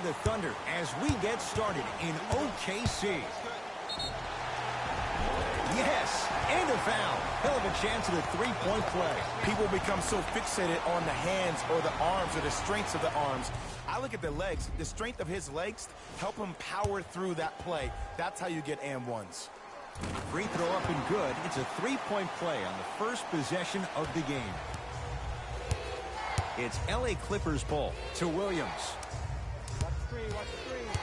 the Thunder as we get started in OKC. Yes, and a foul. He'll have a chance at a three-point play. People become so fixated on the hands or the arms or the strengths of the arms. I look at the legs. The strength of his legs help him power through that play. That's how you get and ones. Free throw up and good. It's a three-point play on the first possession of the game. It's LA Clippers ball to Williams. Watch the screen, watch the screen.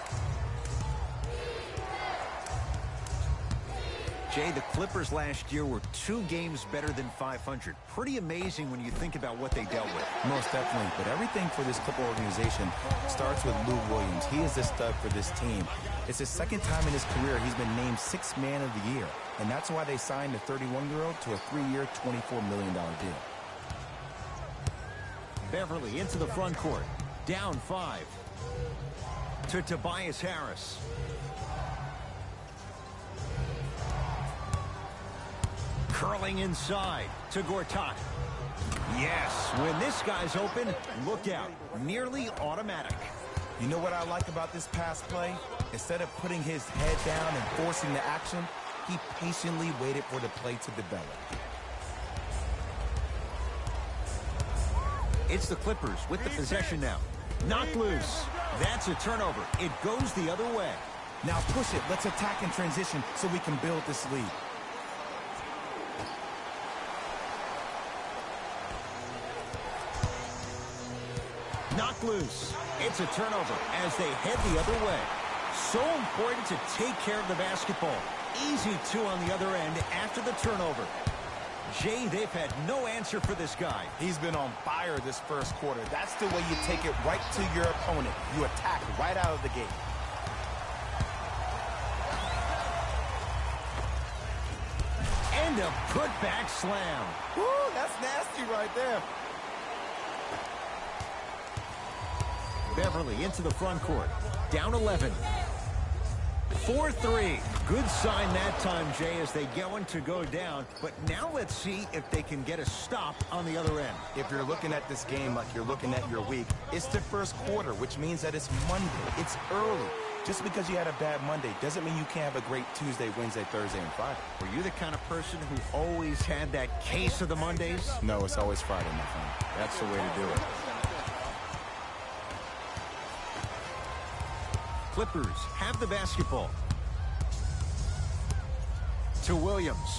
Jay, the Clippers last year were 2 games better than 500. Pretty amazing when you think about what they dealt with. Most definitely. But everything for this Clipper organization starts with Lou Williams. He is the stud for this team. It's his second time in his career he's been named 6th Man of the Year. And that's why they signed the 31-year-old to a 3-year, $24 million deal. Beverly into the front court. Down 5. To Tobias Harris. Curling inside to Gortat. Yes, when this guy's open, look out. Nearly automatic. You know what I like about this pass play? Instead of putting his head down and forcing the action, he patiently waited for the play to develop. It's the Clippers with the possession now. Knocked loose. That's a turnover. It goes the other way. Now push it. Let's attack in transition so we can build this lead. Knocked loose. It's a turnover as they head the other way. So important to take care of the basketball. Easy 2 on the other end after the turnover. Jay, they've had no answer for this guy. He's been on fire this first quarter. That's the way you take it right to your opponent. You attack right out of the gate. And a putback slam. Woo, that's nasty right there. Beverly into the front court. Down 11. 4-3. Good sign that time, Jay, as they go down. But now let's see if they can get a stop on the other end. If you're looking at this game like you're looking at your week, it's the first quarter, which means that it's Monday. It's early. Just because you had a bad Monday doesn't mean you can't have a great Tuesday, Wednesday, Thursday, and Friday. Were you the kind of person who always had that case of the Mondays? No, it's always Friday, my friend. That's the way to do it. Clippers have the basketball. To Williams.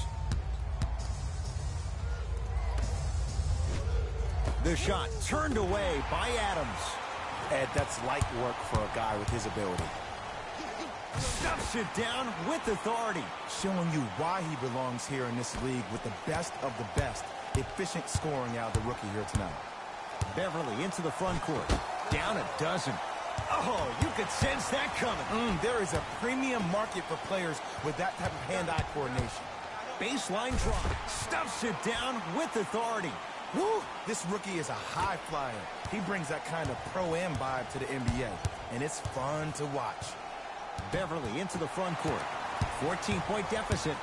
The shot turned away by Adams. Ed, that's light work for a guy with his ability. Stuffs it down with authority. Showing you why he belongs here in this league with the best of the best. Efficient scoring out of the rookie here tonight. Beverly into the front court. Down a dozen. Oh, you could sense that coming. There is a premium market for players with that type of hand-eye coordination. Baseline drop. Stuffs it down with authority. Woo! This rookie is a high flyer. He brings that kind of pro-am vibe to the NBA, and it's fun to watch. Beverly into the front court. 14-point deficit.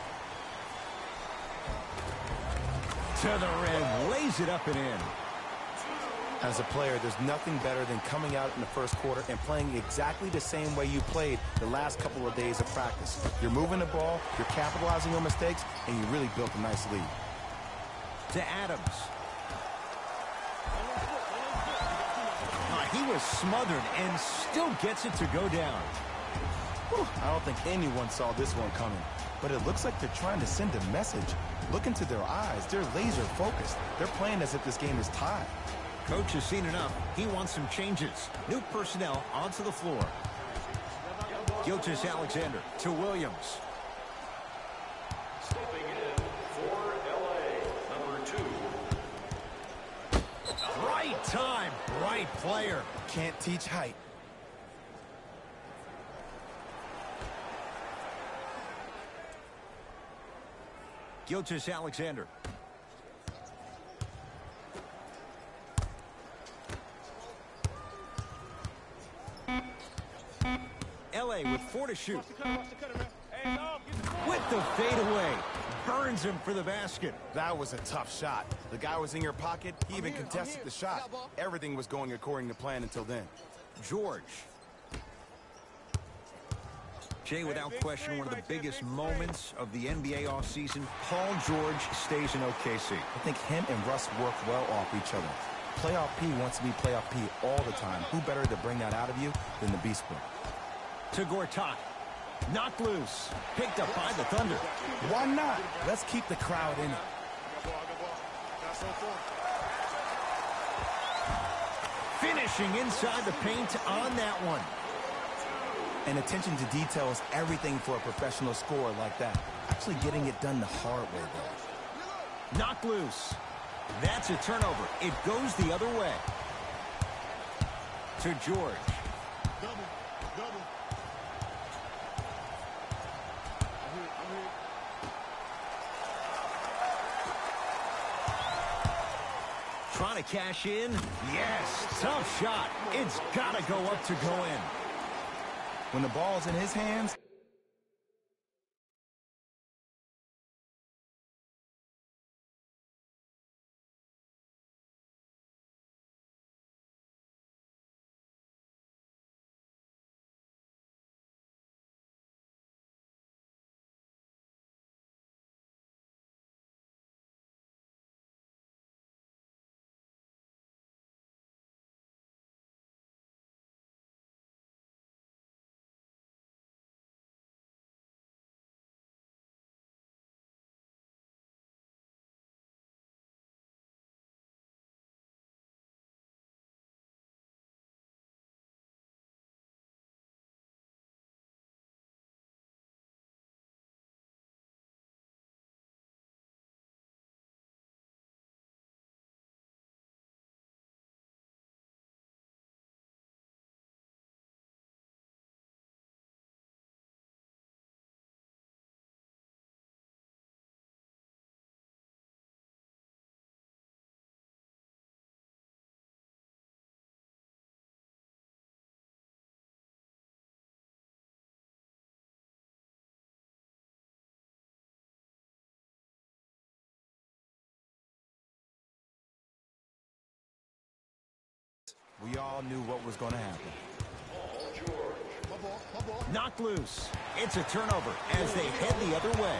To the rim. Lays it up and in. As a player, there's nothing better than coming out in the first quarter and playing exactly the same way you played the last couple of days of practice. You're moving the ball, you're capitalizing on mistakes, and you really built a nice lead. To Adams. He was smothered and still gets it to go down. Whew, I don't think anyone saw this one coming, but it looks like they're trying to send a message. Look into their eyes. They're laser focused. They're playing as if this game is tied. Coach has seen enough. He wants some changes. New personnel onto the floor. Gilgeous-Alexander to Williams. Stepping in for LA, number 2. Right time, right player. Can't teach height. Gilgeous-Alexander. LA with 4 to shoot. With the fadeaway. Burns him for the basket. That was a tough shot. The guy was in your pocket. He even contested the shot. Everything was going according to plan until then. George. Jay, without question, one of the biggest moments of the NBA offseason, Paul George stays in OKC. I think him and Russ work well off each other. Playoff P wants to be playoff P all the time. Who better to bring that out of you than the Beast Boy? To Gortat. Knocked loose. Picked up by the Thunder. Why not? Let's keep the crowd in it. Finishing inside the paint on that one. And attention to detail is everything for a professional scorer like that. Actually getting it done the hard way, though. Knocked loose. That's a turnover. It goes the other way. To George. Trying to cash in. Yes, tough shot. It's got to go up to go in. When the ball's in his hands, we all knew what was going to happen. Knocked loose. It's a turnover as they head the other way.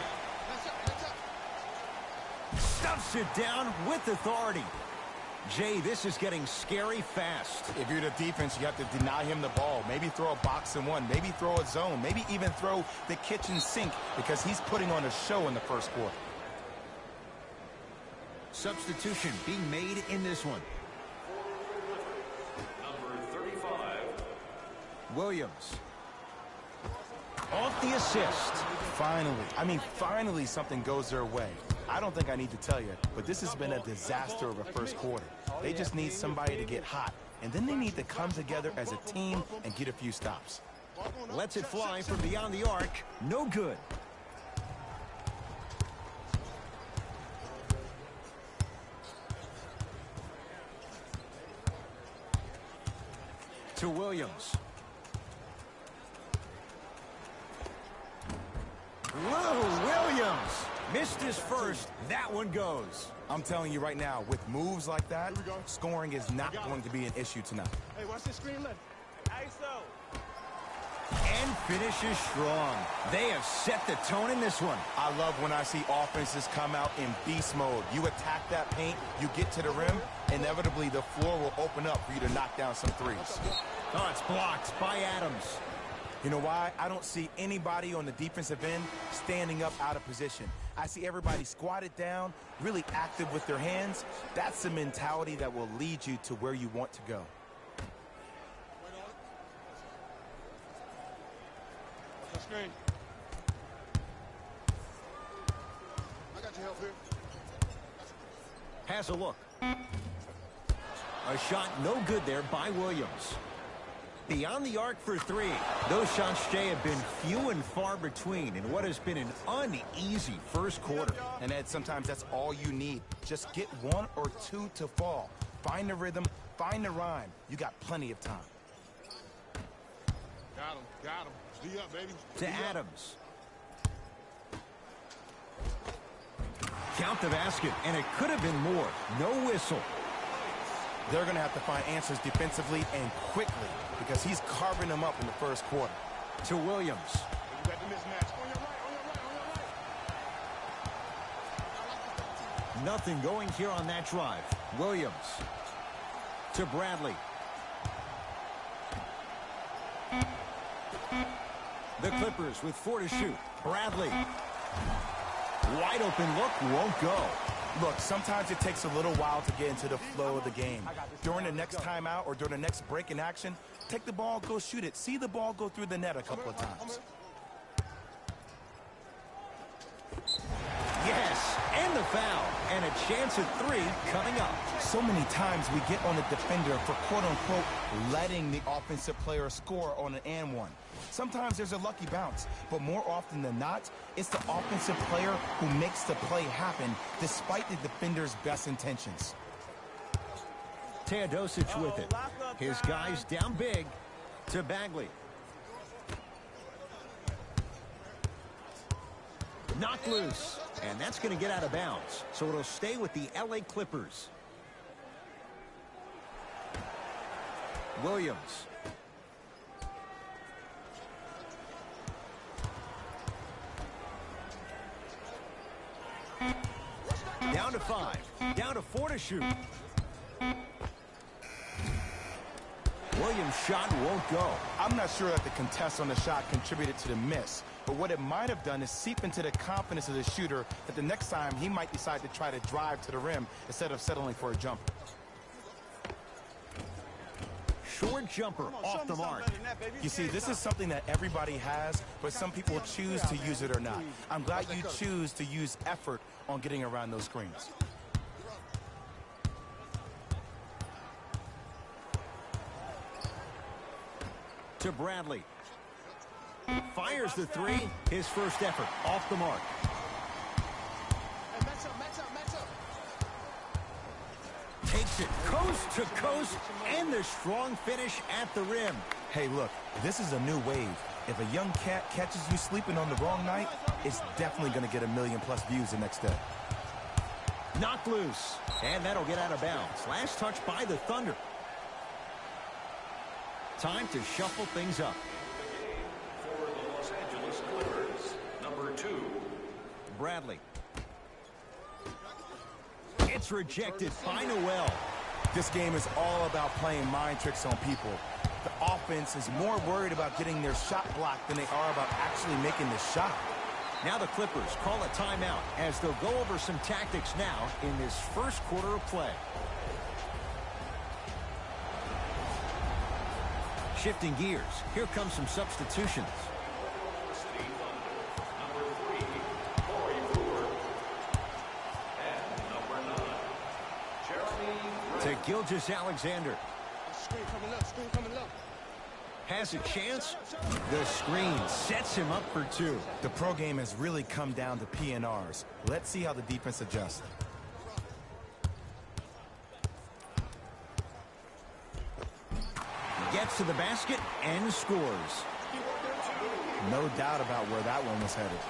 Stuffs it down with authority. Jay, this is getting scary fast. If you're the defense, you have to deny him the ball. Maybe throw a box and one. Maybe throw a zone. Maybe even throw the kitchen sink because he's putting on a show in the first quarter. Substitution being made in this one. Number 35. Williams. Off the assist. Finally something goes their way. I don't think I need to tell you, but this has been a disaster of a first quarter. They just need somebody to get hot, and then they need to come together as a team and get a few stops. Lets it fly from beyond the arc. No good. To Williams. Lou Williams missed his first. That one goes. I'm telling you right now, with moves like that, scoring is not going to be an issue tonight. Hey, watch this screen left. ISO. And finishes strong. They have set the tone in this one. I love when I see offenses come out in beast mode. You attack that paint, you get to the rim, inevitably the floor will open up for you to knock down some threes. Oh, it's blocked by Adams. You know why? I don't see anybody on the defensive end standing up out of position. I see everybody squatted down, really active with their hands. That's the mentality that will lead you to where you want to go. The screen. I got your help here. Has a look. A shot no good there by Williams. Beyond the arc for three. Those shots, Jay, have been few and far between in what has been an uneasy first quarter. And Ed, sometimes that's all you need. Just get one or two to fall. Find the rhythm, find the rhyme. You got plenty of time. Got him. D up, baby. To Adams. Count the basket, and it could have been more. No whistle. They're going to have to find answers defensively and quickly because he's carving them up in the first quarter. To Williams. You got the mismatch. On your right, on your right, on your right. Nothing going here on that drive. Williams. To Bradley. The Clippers with 4 to shoot. Bradley. Wide open look, won't go. Look, sometimes it takes a little while to get into the flow of the game. During the next timeout or during the next break in action, take the ball, go shoot it. See the ball go through the net a couple of times. Yes, and the foul. And a chance at 3 coming up. So many times we get on the defender for quote-unquote letting the offensive player score on an and one. Sometimes there's a lucky bounce, but more often than not, it's the offensive player who makes the play happen despite the defender's best intentions. Teodosic with it. His guys down big to Bagley. Knocked loose, and that's going to get out of bounds, so it'll stay with the LA Clippers. Williams. Down to 5. Down to 4 to shoot. Williams' shot won't go. I'm not sure that the contest on the shot contributed to the miss, but what it might have done is seep into the confidence of the shooter that the next time he might decide to try to drive to the rim instead of settling for a jumper. Short jumper off the mark. You see, this is something that everybody has, but some people choose to use it or not. I'm glad you choose to use effort on getting around those screens. To Bradley. Fires the 3. His first effort off the mark. Takes it coast to coast, and the strong finish at the rim. Hey, look, this is a new wave. If a young cat catches you sleeping on the wrong night, it's definitely going to get 1 million+ views the next day. Knocked loose, and that'll get out of bounds. Last touch by the Thunder. Time to shuffle things up. For the Los Angeles Clippers, number 2. Bradley. It's rejected by Noel. This game is all about playing mind tricks on people. The offense is more worried about getting their shot blocked than they are about actually making the shot. Now the Clippers call a timeout as they'll go over some tactics now in this first quarter of play. Shifting gears, here comes some substitutions. City Thunder, number 3, Corey Brewer. And number 9, Jeremy To Gilgeous-Alexander. Screen coming up, screen coming up. Has a chance. The screen sets him up for 2. The pro game has really come down to PNRs. Let's see how the defense adjusts. Gets to the basket and scores. No doubt about where that one was headed.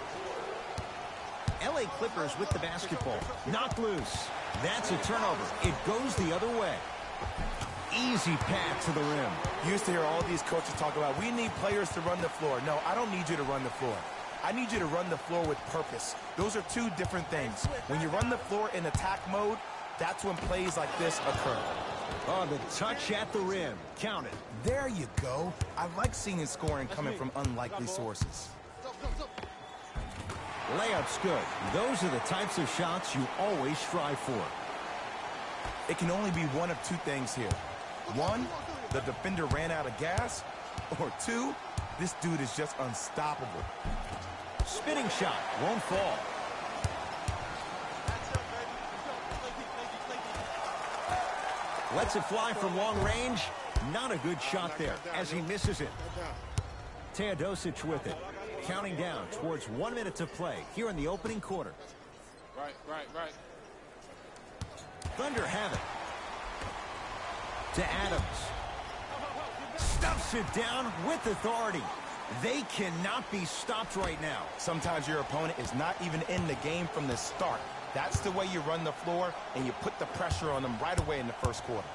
LA Clippers with the basketball. Knocked loose. That's a turnover. It goes the other way. Easy path to the rim. You used to hear all these coaches talk about, we need players to run the floor. No, I don't need you to run the floor. I need you to run the floor with purpose. Those are two different things. When you run the floor in attack mode, that's when plays like this occur. Oh, the touch at the rim. Count it. There you go. I like seeing scoring coming from unlikely sources. Layup's good. Those are the types of shots you always strive for. It can only be one of two things here. One, the defender ran out of gas. Or two, this dude is just unstoppable. Spinning shot. Won't fall. Lets it fly from long range. Not a good shot there as he misses it. Teodosic with it. Counting down towards 1 minute to play here in the opening quarter. Right. Thunder have it. To Adams. Stuffs it down with authority. They cannot be stopped right now. Sometimes your opponent is not even in the game from the start. That's the way you run the floor, and you put the pressure on them right away in the first quarter.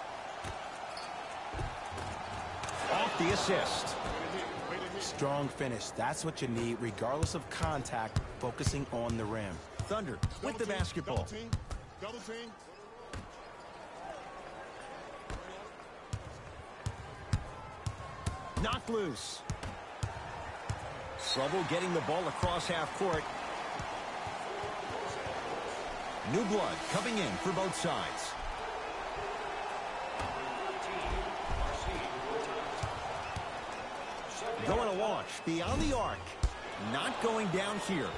Off the assist. Strong finish. That's what you need, regardless of contact, focusing on the rim. Thunder with the basketball. Double team. Double team. Knocked loose. Trouble getting the ball across half court. New blood coming in for both sides. Going to launch beyond the arc. Not going down here.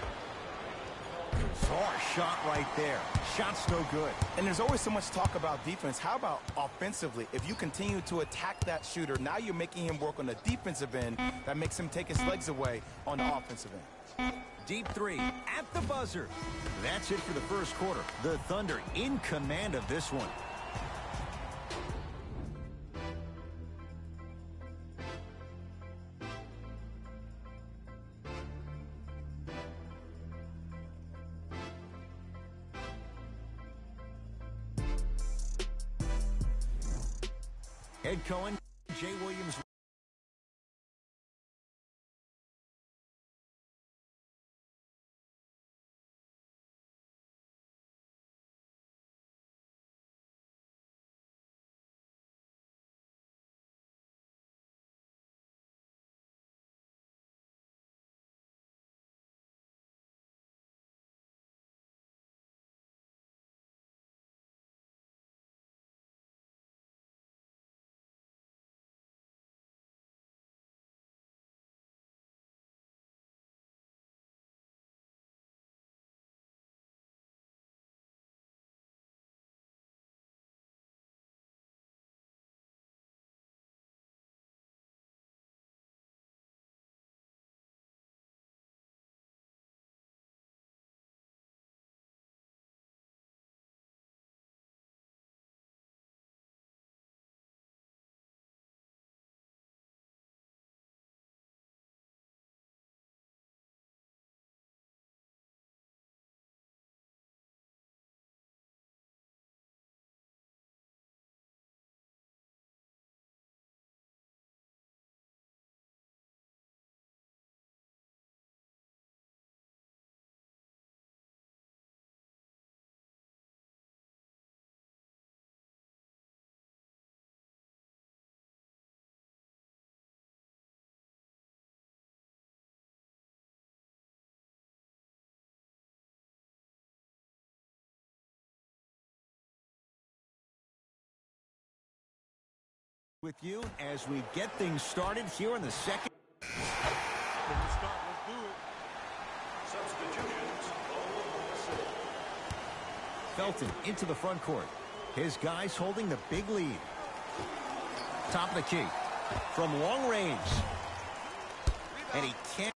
Far shot right there. Shot's no good. And there's always so much talk about defense. How about offensively? If you continue to attack that shooter, now you're making him work on the defensive end. That makes him take his legs away on the offensive end. Deep three at the buzzer. That's it for the first quarter. The Thunder in command of this one. Ed Cohen, Jay Williams. With you as we get things started here in the second. Let's start. Let's do it. Substitutions. Felton into the front court. His guys holding the big lead. Top of the key. From long range. And he can't.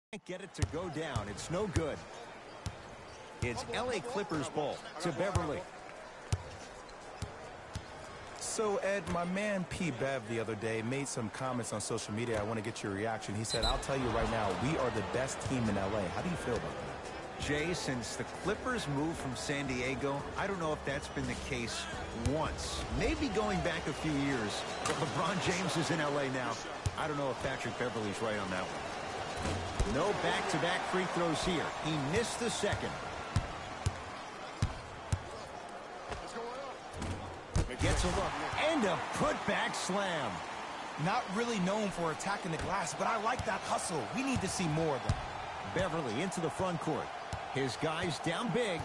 Can't get it to go down. It's no good. It's LA Clippers ball to Beverly. So, Ed, my man P. Bev the other day made some comments on social media. I want to get your reaction. He said, I'll tell you right now, we are the best team in LA. How do you feel about that? Jay, since the Clippers moved from San Diego, I don't know if that's been the case once. Maybe going back a few years. But LeBron James is in LA now. I don't know if Patrick Beverly's right on that one. No back-to-back free throws here. He missed the second. Gets a look and a putback slam. Not really known for attacking the glass, but I like that hustle. We need to see more of that. Beverly into the front court. His guys down big.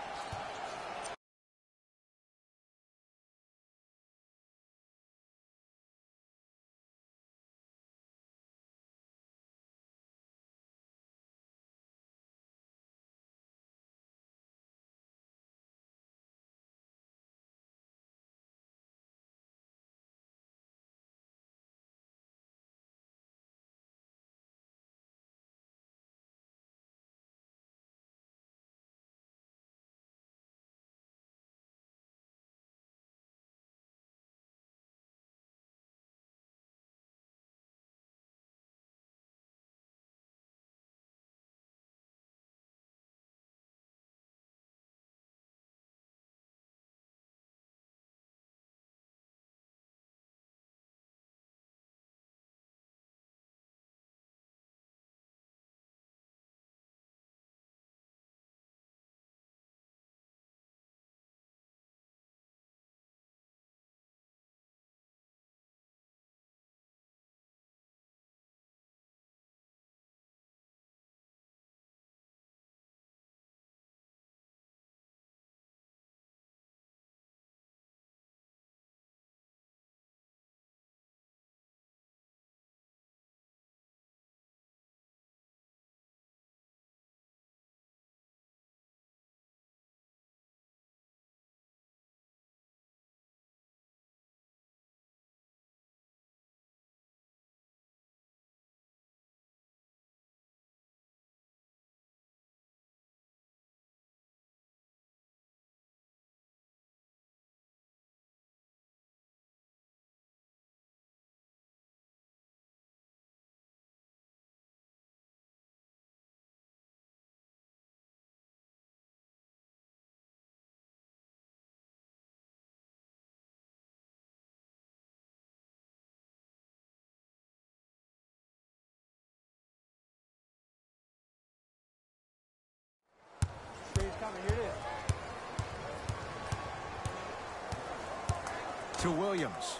To Williams.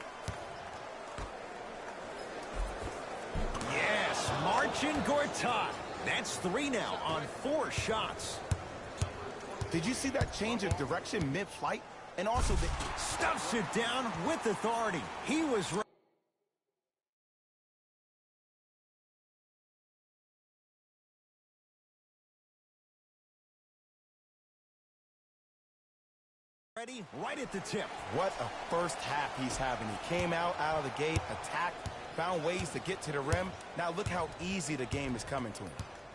Yes, Marcin Gortat. That's 3 now on 4 shots. Did you see that change of direction mid-flight? And also the Stuffs it down with authority. He was right. Ready right at the tip. What a first half he's having. He came out of the gate, attacked, found ways to get to the rim. Now look how easy the game is coming to him.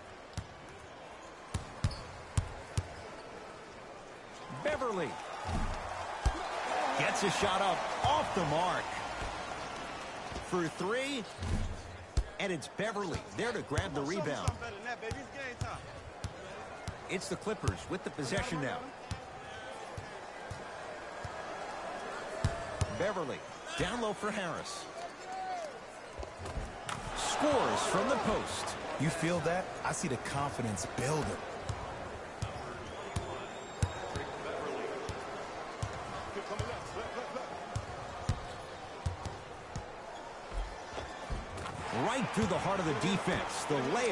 Beverly gets a shot up off the mark. For 3. And it's Beverly there to grab the rebound. It's the Clippers with the possession now. Beverly down low for Harris. Scores from the post. You feel that? I see the confidence building. Right through the heart of the defense. The layup.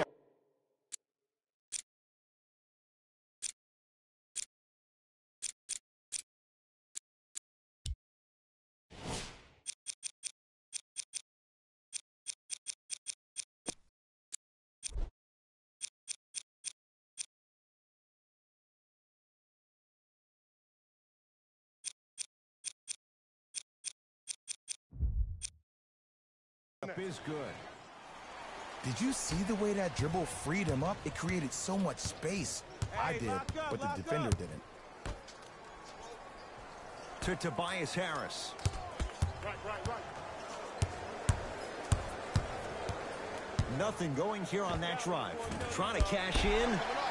Is good. Did you see the way that dribble freed him up? It created so much space. I did, but the defender didn't. To Tobias Harris. Right. Nothing going here on that drive. Trying to cash in.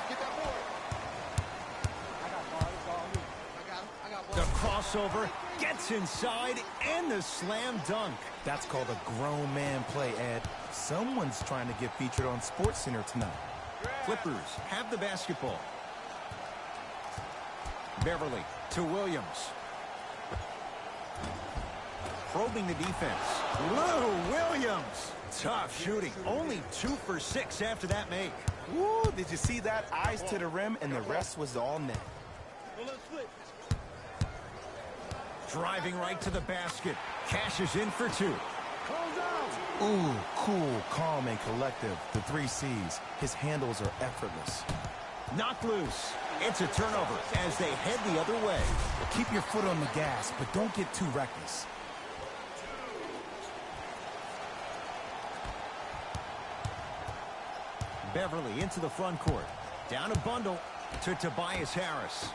The crossover gets inside and the slam dunk. That's called a grown man play, Ed. Someone's trying to get featured on SportsCenter tonight. Clippers have the basketball. Beverly to Williams. Probing the defense. Lou Williams. Tough shooting. Only 2 for 6 after that make. Woo, did you see that? Eyes to the rim, and the rest was all net. Driving right to the basket. Cashes in for 2. Ooh, cool, calm, and collective. The 3 C's. His handles are effortless. Knocked loose. It's a turnover as they head the other way. Keep your foot on the gas, but don't get too reckless. Beverly into the front court. Down a bundle to Tobias Harris.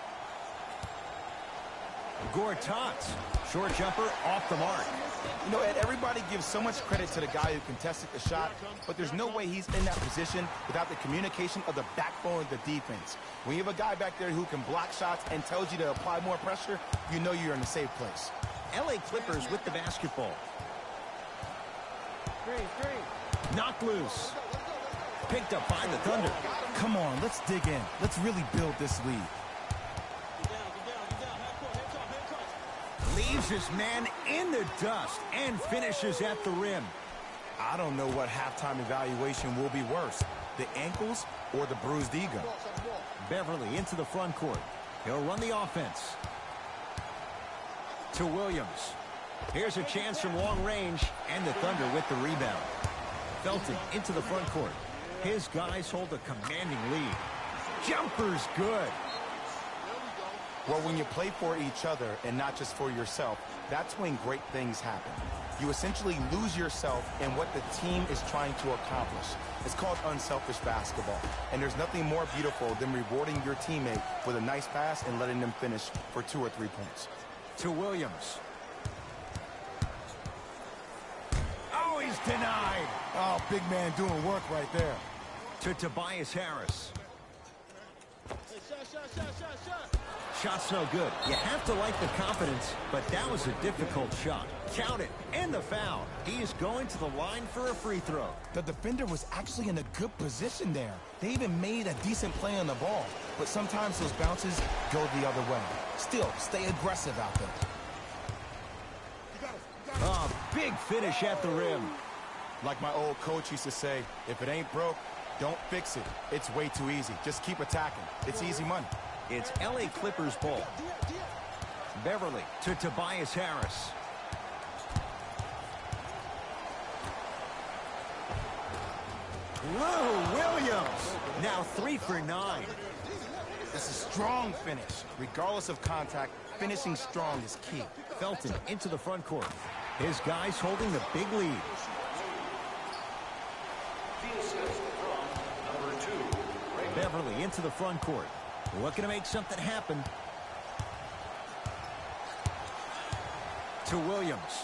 Gortat. Short jumper off the mark. You know, Ed, everybody gives so much credit to the guy who contested the shot, but there's no way he's in that position without the communication of the backbone of the defense. When you have a guy back there who can block shots and tells you to apply more pressure, you know you're in a safe place. LA Clippers with the basketball. Knocked loose. Picked up by the Thunder. Come on, let's dig in. Let's really build this lead. Leaves his man in the dust and finishes at the rim. I don't know what halftime evaluation will be worse, the ankles or the bruised ego. Beverly into the front court. He'll run the offense. To Williams. Here's a chance from long range, and the Thunder with the rebound. Felton into the front court. His guys hold a commanding lead. Jumper's good. Well, when you play for each other and not just for yourself, that's when great things happen. You essentially lose yourself in what the team is trying to accomplish. It's called unselfish basketball. And there's nothing more beautiful than rewarding your teammate with a nice pass and letting them finish for 2 or 3 points. To Williams. Oh, he's denied. Oh, big man doing work right there. To Tobias Harris. Shot's no good. You have to like the confidence, but that was a difficult shot. Count it, and the foul. He is going to the line for a free throw. The defender was actually in a good position there. They even made a decent play on the ball, but sometimes those bounces go the other way. Still, stay aggressive out there. A big finish at the rim. Like my old coach used to say, if it ain't broke, don't fix it. It's way too easy. Just keep attacking. It's easy money. It's LA Clippers ball. Beverly to Tobias Harris. Lou Williams. Now 3 for 9. It's a strong finish. Regardless of contact, finishing strong is key. Felton into the front court. His guys holding the big lead. Beverly into the front court. Looking to make something happen. To Williams.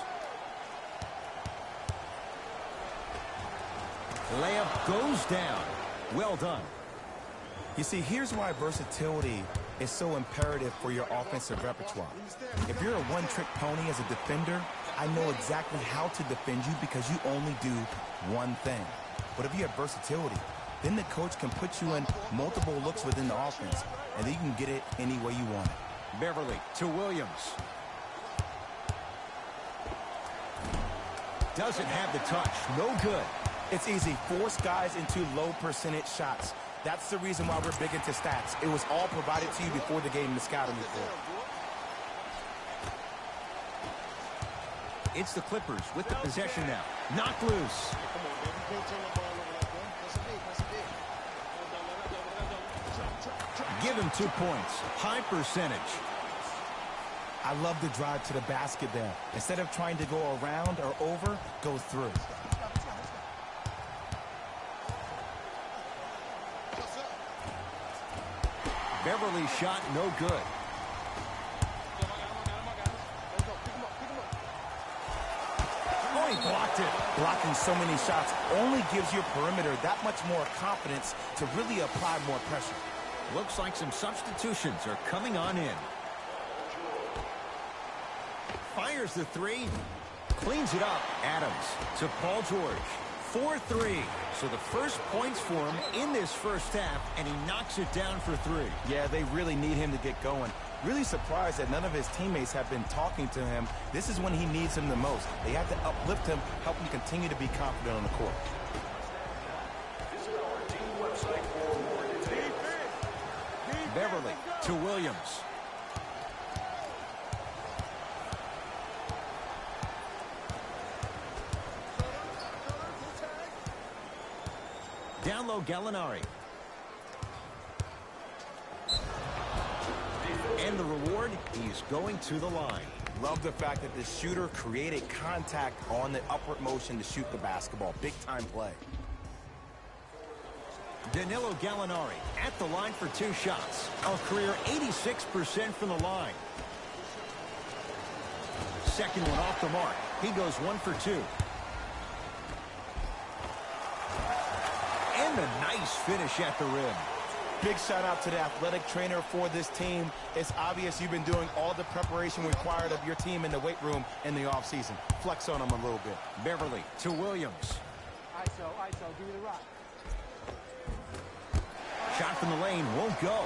Layup goes down. Well done. You see, here's why versatility is so imperative for your offensive repertoire. If you're a one-trick pony as a defender, I know exactly how to defend you because you only do one thing. But if you have versatility, then the coach can put you in multiple looks within the offense, and then you can get it any way you want it. Beverly to Williams. Doesn't have the touch. No good. It's easy. Force guys into low percentage shots. That's the reason why we're big into stats. It was all provided to you before the game in the scouting report. It's the Clippers with the possession now. Knocked loose. Give him 2 points. High percentage. I love the drive to the basket there. Instead of trying to go around or over, go through. Beverly's shot no good. Oh, he blocked it. Blocking so many shots only gives your perimeter that much more confidence to really apply more pressure. Looks like some substitutions are coming on in. Fires the three. Cleans it up. Adams to Paul George. 4-3. So the first points for him in this first half, and he knocks it down for three. Yeah, they really need him to get going. Really surprised that none of his teammates have been talking to him. This is when he needs him the most. They have to uplift him, help him continue to be confident on the court. Visit our team website for more details. Beverly to Williams. Down low, Gallinari. And the reward, he's going to the line. Love the fact that the shooter created contact on the upward motion to shoot the basketball. Big time play. Danilo Gallinari at the line for 2 shots. A career 86% from the line. Second one off the mark. He goes 1 for 2. And a nice finish at the rim. Big shout out to the athletic trainer for this team. It's obvious you've been doing all the preparation required of your team in the weight room in the offseason. Flex on them a little bit. Beverly to Williams. ISO, give me the rock. Shot from the lane won't go.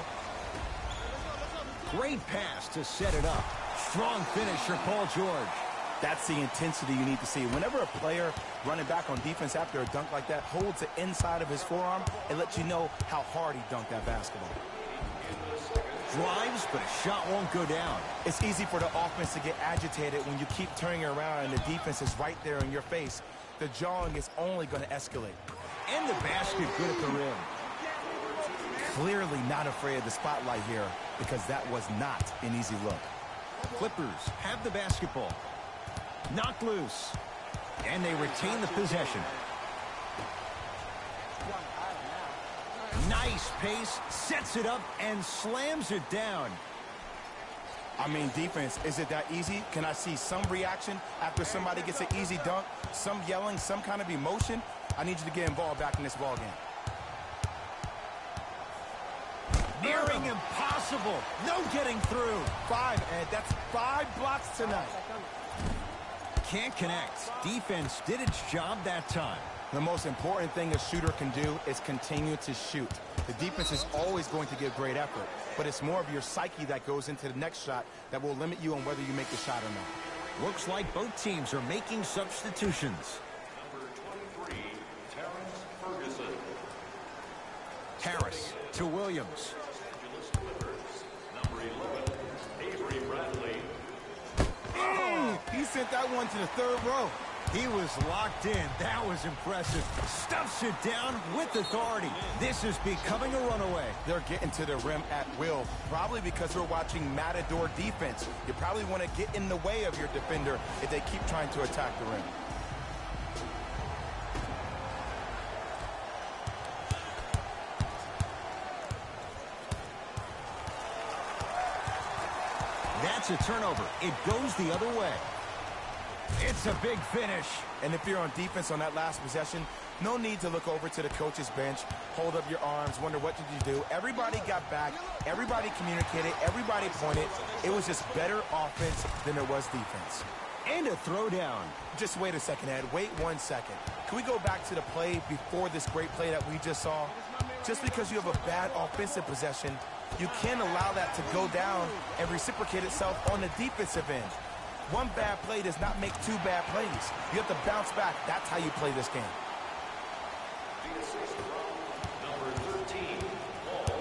Great pass to set it up. Strong finish for Paul George. That's the intensity you need to see. Whenever a player running back on defense after a dunk like that holds the inside of his forearm, it lets you know how hard he dunked that basketball. Drives, but a shot won't go down. It's easy for the offense to get agitated when you keep turning around and the defense is right there in your face. The jawing is only going to escalate. And the basket good at the rim. Clearly not afraid of the spotlight here because that was not an easy look. Clippers have the basketball. Knocked loose. And they retain the possession. Nice pace, sets it up, and slams it down. I mean, defense, is it that easy? Can I see some reaction after somebody gets an easy dunk? Some yelling, some kind of emotion? I need you to get involved back in this ball game. Nearing impossible. No getting through. 5, Ed. That's 5 blocks tonight. Can't connect. Defense did its job that time. The most important thing a shooter can do is continue to shoot. The defense is always going to give great effort, but it's more of your psyche that goes into the next shot that will limit you on whether you make the shot or not. Looks like both teams are making substitutions. Number 23, Terrence Ferguson. Harris to Williams. Los Angeles Clippers. Number 11, Avery Bradley. He sent that one to the third row. He was locked in. That was impressive. Stuffs it down with authority. This is becoming a runaway. They're getting to the rim at will, probably because we're watching Matador defense. You probably want to get in the way of your defender if they keep trying to attack the rim. That's a turnover. It goes the other way. It's a big finish. And if you're on defense on that last possession, no need to look over to the coach's bench, hold up your arms, wonder what did you do. Everybody got back, everybody communicated, everybody pointed. It was just better offense than it was defense. And a throwdown. Just wait a second, Ed. Wait 1 second. Can we go back to the play before this great play that we just saw? Just because you have a bad offensive possession, you can't allow that to go down and reciprocate itself on the defensive end. One bad play does not make 2 bad plays. You have to bounce back. That's how you play this game. The assist from number 13, Paul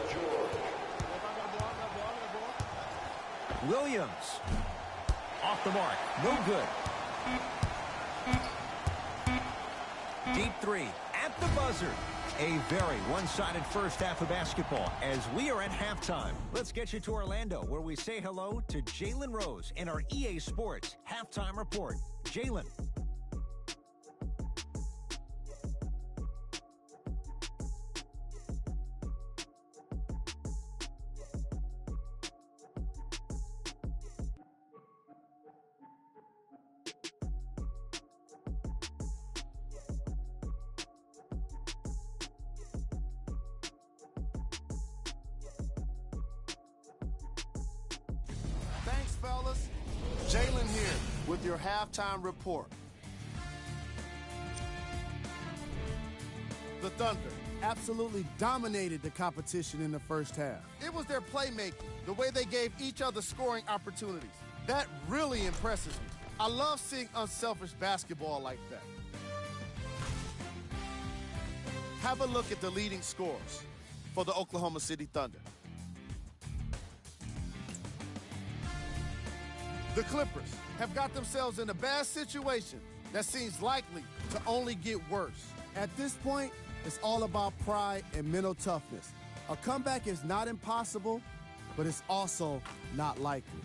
George. Williams. Off the mark. No good. Deep three at the buzzer. A very one-sided first half of basketball as we are at halftime. Let's get you to Orlando where we say hello to Jalen Rose in our EA Sports Halftime Report. Jalen. Jalen here with your halftime report. The Thunder absolutely dominated the competition in the first half. It was their playmaking, the way they gave each other scoring opportunities. That really impresses me. I love seeing unselfish basketball like that. Have a look at the leading scores for the Oklahoma City Thunder. The Clippers have got themselves in a bad situation that seems likely to only get worse. At this point, it's all about pride and mental toughness. A comeback is not impossible, but it's also not likely.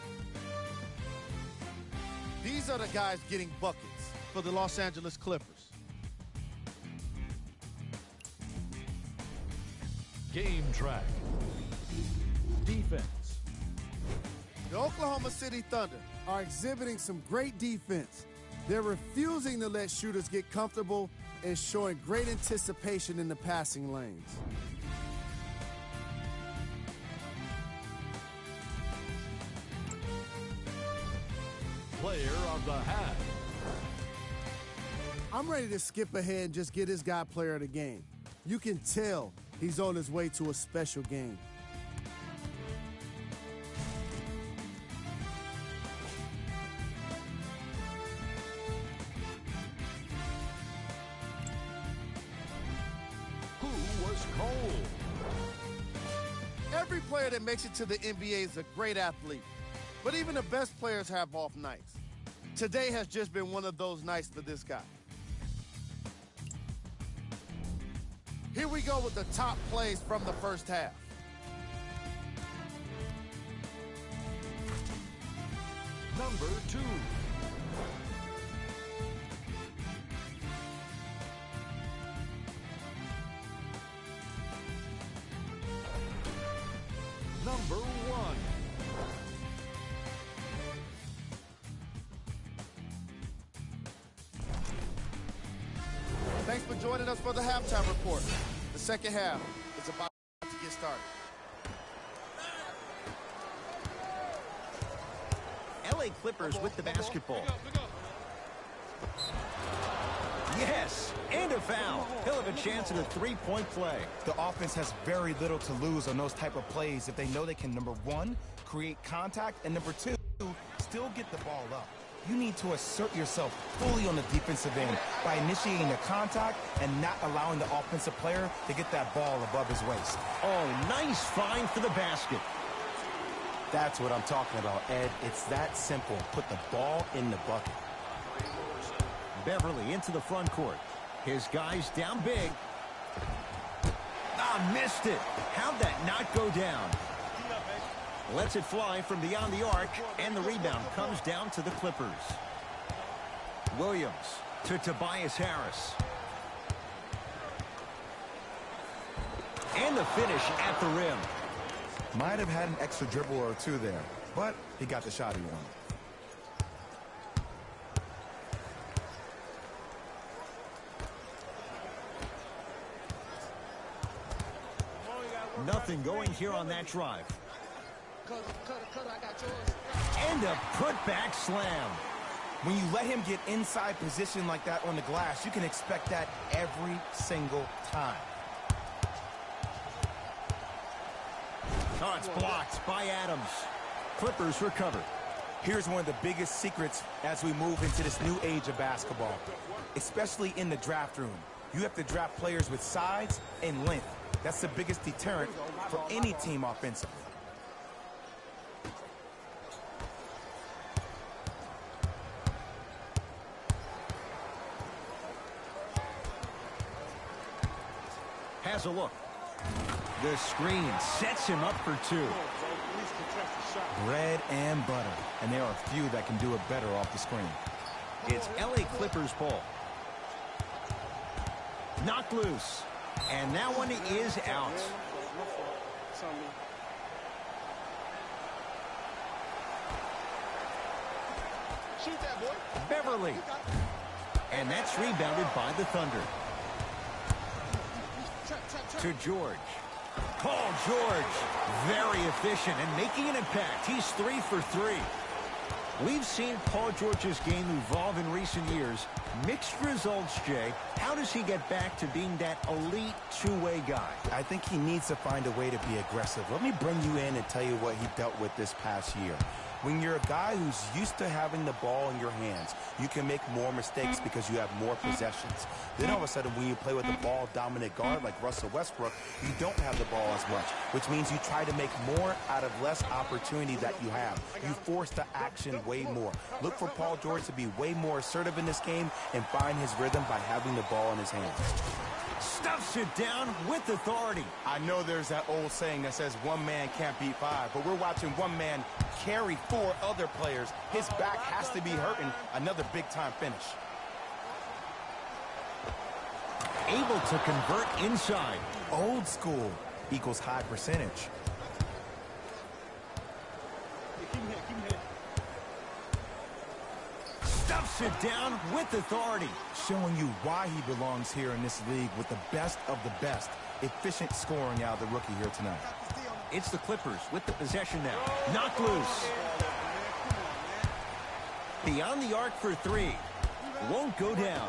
These are the guys getting buckets for the Los Angeles Clippers. Game track. Defense. The Oklahoma City Thunder are exhibiting some great defense. They're refusing to let shooters get comfortable and showing great anticipation in the passing lanes. Player of the half. I'm ready to skip ahead and just get this guy player of the game. You can tell he's on his way to a special game. Every player that makes it to the NBA is a great athlete, but even the best players have off nights. Today has just been one of those nights for this guy. Here we go with the top plays from the first half. Number 2. Number 1. Thanks for joining us for the halftime report. The second half is about to get started. LA Clippers with the basketball. Yes, and a foul. He'll have a chance at a three-point play. The offense has very little to lose on those type of plays if they know they can, number one, create contact, and number two, still get the ball up. You need to assert yourself fully on the defensive end by initiating the contact and not allowing the offensive player to get that ball above his waist. Oh, nice find for the basket. That's what I'm talking about, Ed. It's that simple. Put the ball in the bucket. Beverly into the front court. His guys down big. Ah, missed it. How'd that not go down? Lets it fly from beyond the arc, and the rebound comes down to the Clippers. Williams to Tobias Harris. And the finish at the rim. Might have had an extra dribble or two there, but he got the shot he wanted. Nothing going here on that drive. And a putback slam. When you let him get inside position like that on the glass, you can expect that every single time. Oh, it's blocked by Adams. Clippers recover. Here's one of the biggest secrets as we move into this new age of basketball, especially in the draft room. You have to draft players with size and length. That's the biggest deterrent for any team offensively. Has a look. The screen sets him up for two. Bread and butter, and there are a few that can do it better off the screen. It's LA Clippers ball. Knocked loose. And that one is out. Shoot that, boy. Beverly. And that's rebounded by the Thunder. To George. Paul George. Very efficient and making an impact. He's 3 for 3. We've seen Paul George's game evolve in recent years. Mixed results, Jay. How does he get back to being that elite two-way guy? I think he needs to find a way to be aggressive. Let me bring you in and tell you what he dealt with this past year. When you're a guy who's used to having the ball in your hands, you can make more mistakes because you have more possessions. Then all of a sudden, when you play with a ball-dominant guard like Russell Westbrook, you don't have the ball as much, which means you try to make more out of less opportunity that you have. You force the action way more. Look for Paul George to be way more assertive in this game and find his rhythm by having the ball in his hands. Stuffs it down with authority. I know there's that old saying that says one man can't beat five, but we're watching one man carry four other players. His back has to be hurting. Another big-time finish. Able to convert inside. Old school equals high percentage. Stuffs it down with authority. Showing you why he belongs here in this league with the best of the best. Efficient scoring out of the rookie here tonight. It's the Clippers with the possession now. Knocked loose. Beyond the arc for three. Won't go down.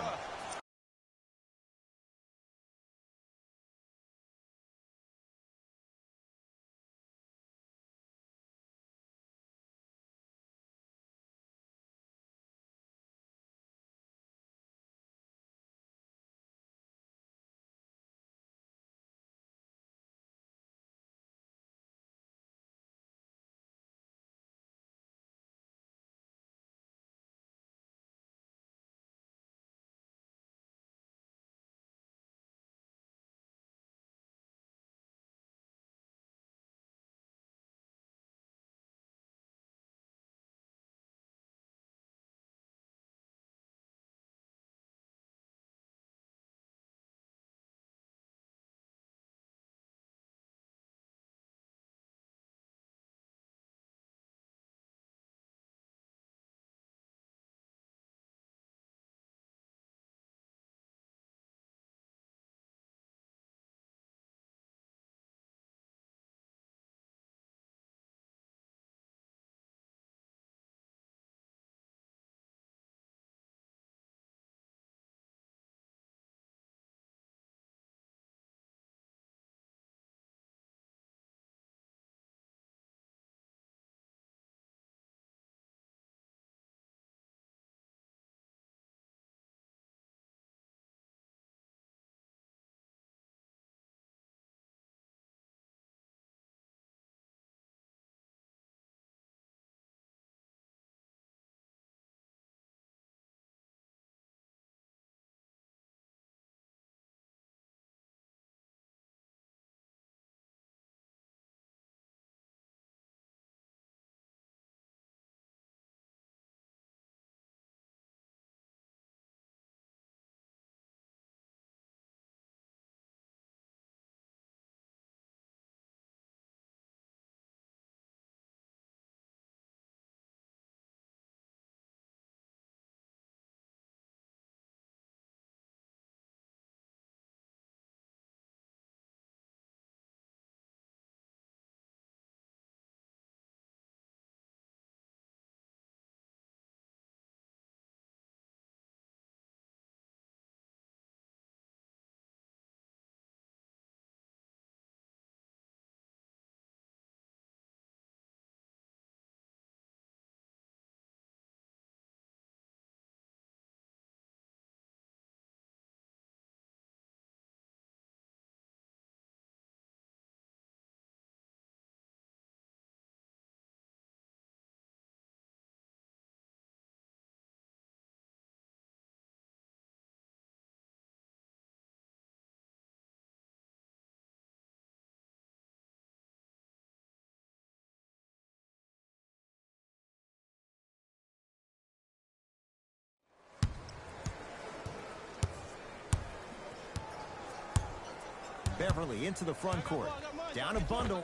Beverly into the front court. Down a bundle.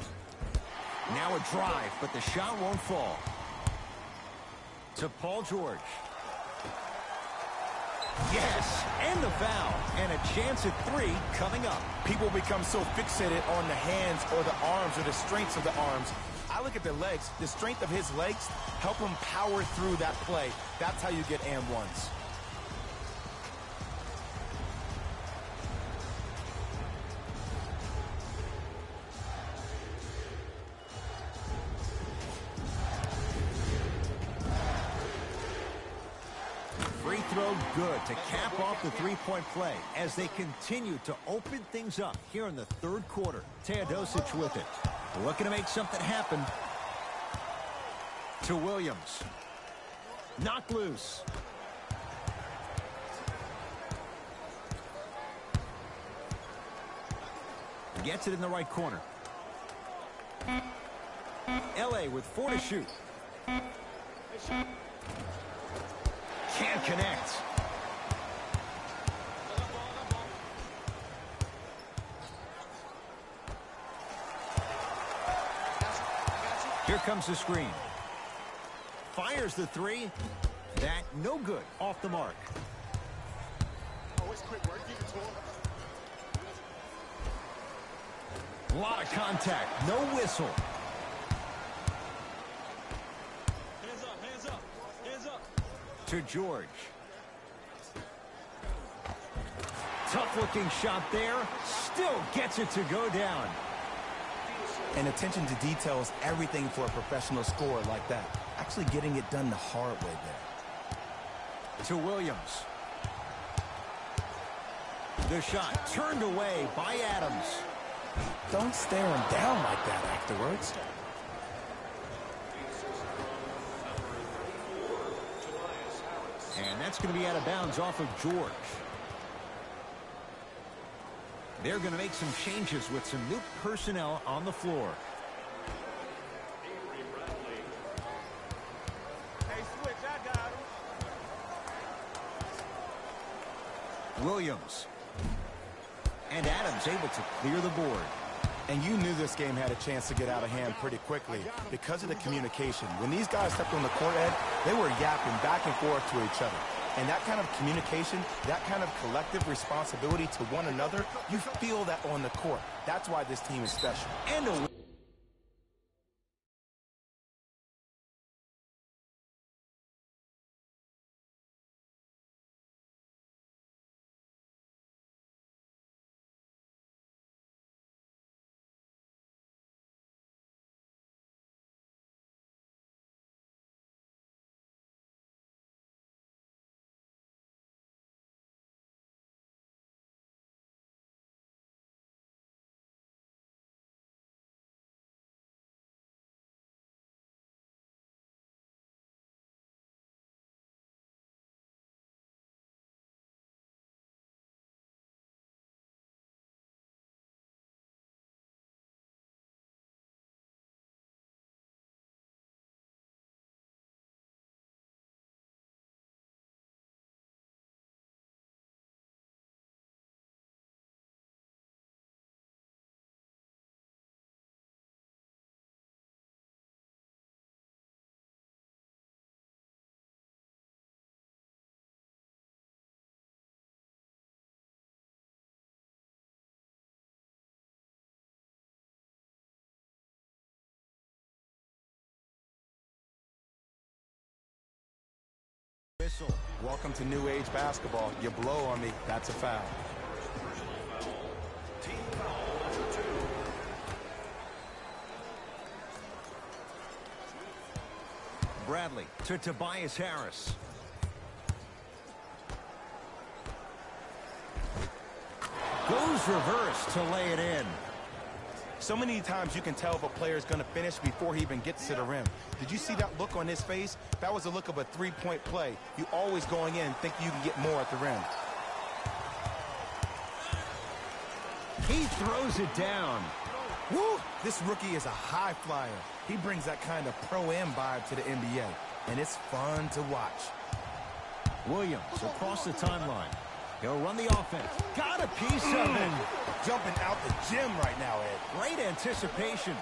Now a drive, but the shot won't fall. To Paul George. Yes, and the foul. And a chance at three coming up. People become so fixated on the hands or the arms or the strengths of the arms. I look at the legs. The strength of his legs help him power through that play. That's how you get and ones. Free throw good to cap off the three-point play as they continue to open things up here in the third quarter. Teodosic with it. Looking to make something happen. To Williams. Knocked loose. Gets it in the right corner. LA with 4 to shoot. Can't connect. Here comes the screen. Fires the three. That no good. Off the mark. Always quick work. Give it to him. A lot of contact. No whistle. Hands up, hands up, hands up. To George. Tough-looking shot there. Still gets it to go down. And attention to detail is everything for a professional scorer like that. Actually getting it done the hard way there. To Williams. The shot turned away by Adams. Don't stare him down like that afterwards. And that's going to be out of bounds off of George. They're going to make some changes with some new personnel on the floor. Hey, switch, I got him. Williams. And Adams able to clear the board. And you knew this game had a chance to get out of hand pretty quickly because of the communication. When these guys stepped on the court, Ed, they were yapping back and forth to each other. And that kind of communication, that kind of collective responsibility to one another, you feel that on the court. That's why this team is special. And a whistle. Welcome to new age basketball. You blow on me, that's a foul. Team foul number 2. Bradley to Tobias Harris. Goes reverse to lay it in. So many times you can tell if a player is going to finish before he even gets to the rim. Did you see that look on his face? That was the look of a three-point play. You always going in think you can get more at the rim. He throws it down. Woo! This rookie is a high flyer. He brings that kind of pro-am vibe to the NBA, and it's fun to watch. Williams across the timeline. He'll run the offense. Got a piece of it. Jumping out the gym right now, Ed. Great anticipation.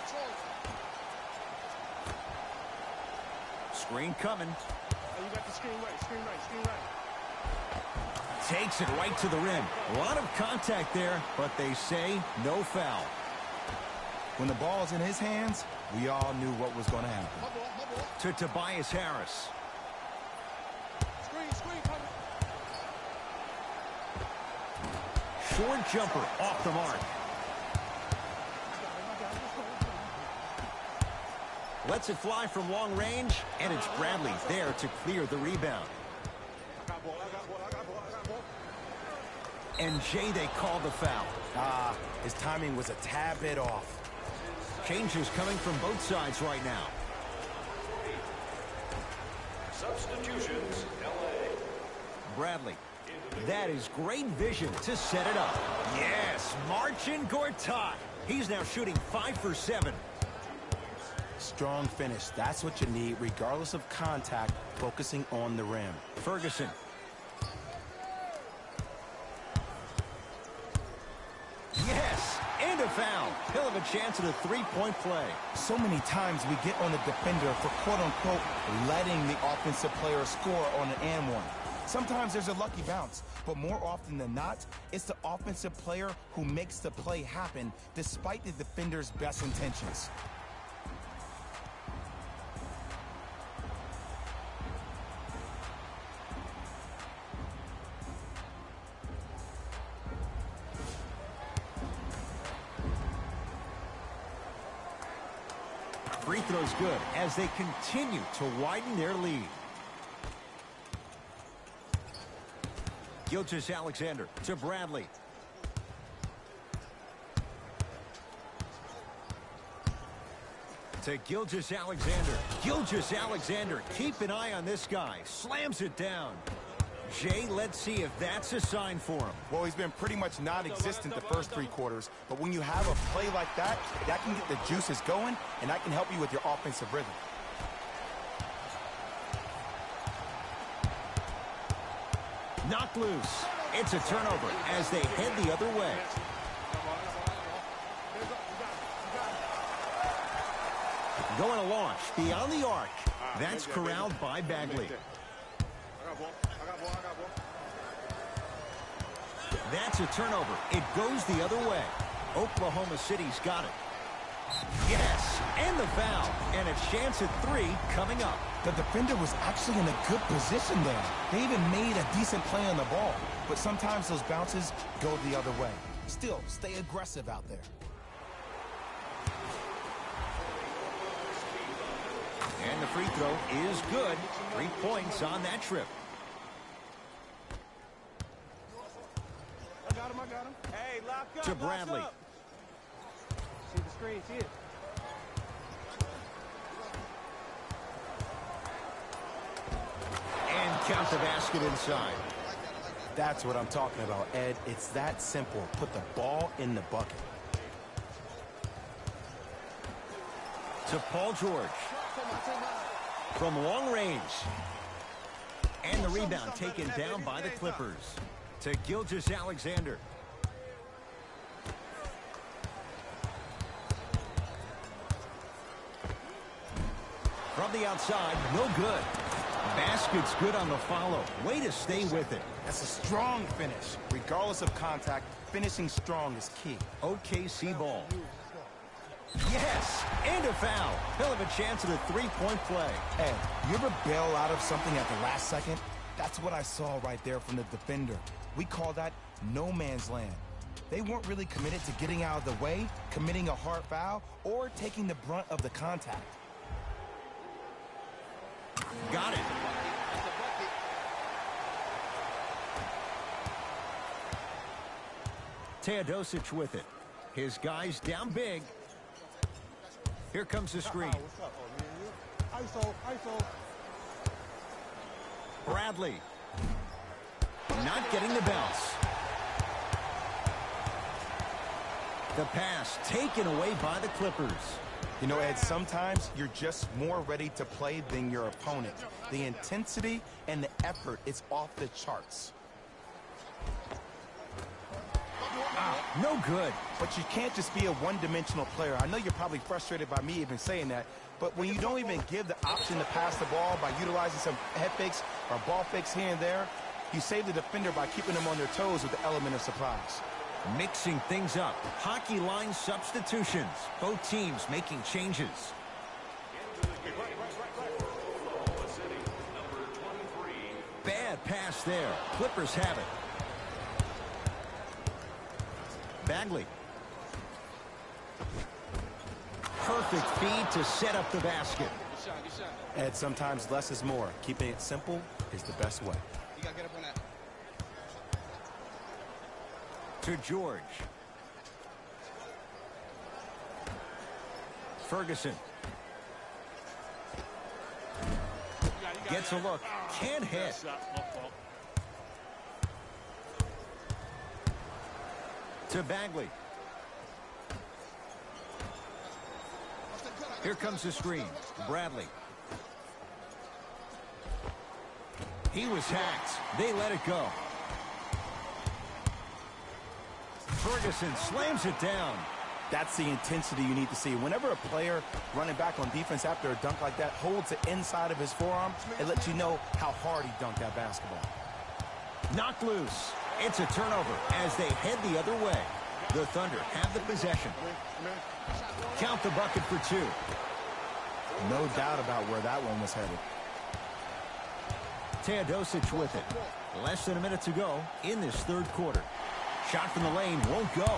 Screen coming. Oh, you got the screen right, screen right, screen right. Takes it right to the rim. A lot of contact there, but they say no foul. When the ball is in his hands, we all knew what was going to happen. To Tobias Harris. Screen, cover. Short jumper off the mark. Lets it fly from long range, and it's Bradley there to clear the rebound. I got ball. And Jay, they call the foul. His timing was a tad bit off. Changes coming from both sides right now. Substitutions, LA. Bradley. That is great vision to set it up. Yes, Marcin Gortat. He's now shooting 5 for 7. Strong finish. That's what you need, regardless of contact, focusing on the rim. Ferguson. Yes, and a foul. He'll have a chance at a three-point play. So many times we get on the defender for quote-unquote letting the offensive player score on an and one. Sometimes there's a lucky bounce, but more often than not, it's the offensive player who makes the play happen despite the defender's best intentions. Free throw's good as they continue to widen their lead. Gilgeous-Alexander to Bradley. To Gilgeous-Alexander. Gilgeous-Alexander, keep an eye on this guy. Slams it down. Jay, let's see if that's a sign for him. Well, he's been pretty much non-existent the first 3 quarters, but when you have a play like that, that can get the juices going, and that can help you with your offensive rhythm. Knocked loose. It's a turnover as they head the other way. Going to launch beyond the arc. That's corralled by Bagley. That's a turnover. It goes the other way. Oklahoma City's got it. Yes, and the foul. And a chance at 3 coming up. The defender was actually in a good position there. They even made a decent play on the ball. But sometimes those bounces go the other way. Still, stay aggressive out there. And the free throw is good. 3 points on that trip. I got him. Hey, lock up. To Bradley. See the screen, see it. And count the basket inside. That's what I'm talking about, Ed. It's that simple. Put the ball in the bucket. To Paul George. From long range. And the rebound taken down by the Clippers. To Gilgeous-Alexander. From the outside, no good. Basket's good on the follow. Way to stay with it. That's a strong finish. Regardless of contact, finishing strong is key. OKC ball. Yes, and a foul. He'll have a chance at a three-point play. Ed, you ever bail out of something at the last second? That's what I saw right there from the defender. We call that no man's land. They weren't really committed to getting out of the way, committing a hard foul, or taking the brunt of the contact. Got it. Teodosic with it. His guys down big. Here comes the screen. What's up, man? ISO. Bradley. Not getting the bounce. The pass taken away by the Clippers. You know, Ed, sometimes you're just more ready to play than your opponent. The intensity and the effort is off the charts. No good. But you can't just be a one-dimensional player. I know you're probably frustrated by me even saying that, but when you don't even give the option to pass the ball by utilizing some head fakes or ball fakes here and there, you save the defender by keeping them on their toes with the element of surprise. Mixing things up. Hockey line substitutions. Both teams making changes. Bad pass there. Clippers have it. Bagley. Perfect feed to set up the basket. And sometimes less is more. Keeping it simple is the best way. You gotta get up on that. To George. Ferguson. Gets a look. Can't hit. To Bagley. Here comes the screen. Bradley. He was hacked. They let it go. Ferguson slams it down. That's the intensity you need to see. Whenever a player running back on defense after a dunk like that holds the inside of his forearm, it lets you know how hard he dunked that basketball. Knocked loose. It's a turnover as they head the other way. The Thunder have the possession. Count the bucket for two. No doubt about where that one was headed. Teodosic with it. Less than a minute to go in this third quarter. Shot from the lane won't go.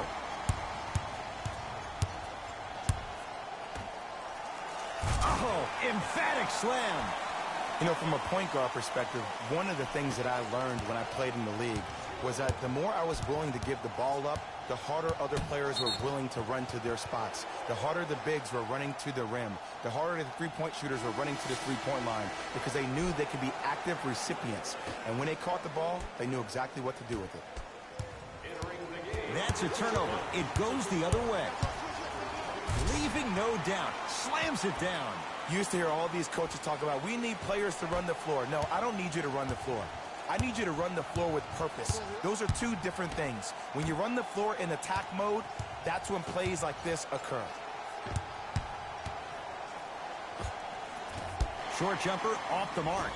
Oh, emphatic slam. You know, from a point guard perspective, one of the things that I learned when I played in the league was that the more I was willing to give the ball up, the harder other players were willing to run to their spots. The harder the bigs were running to the rim. The harder the three-point shooters were running to the three-point line because they knew they could be active recipients. And when they caught the ball, they knew exactly what to do with it. That's a turnover. It goes the other way. Leaving no doubt. Slams it down. You used to hear all these coaches talk about, we need players to run the floor. No, I don't need you to run the floor. I need you to run the floor with purpose. Those are two different things. When you run the floor in attack mode, that's when plays like this occur. Short jumper off the mark.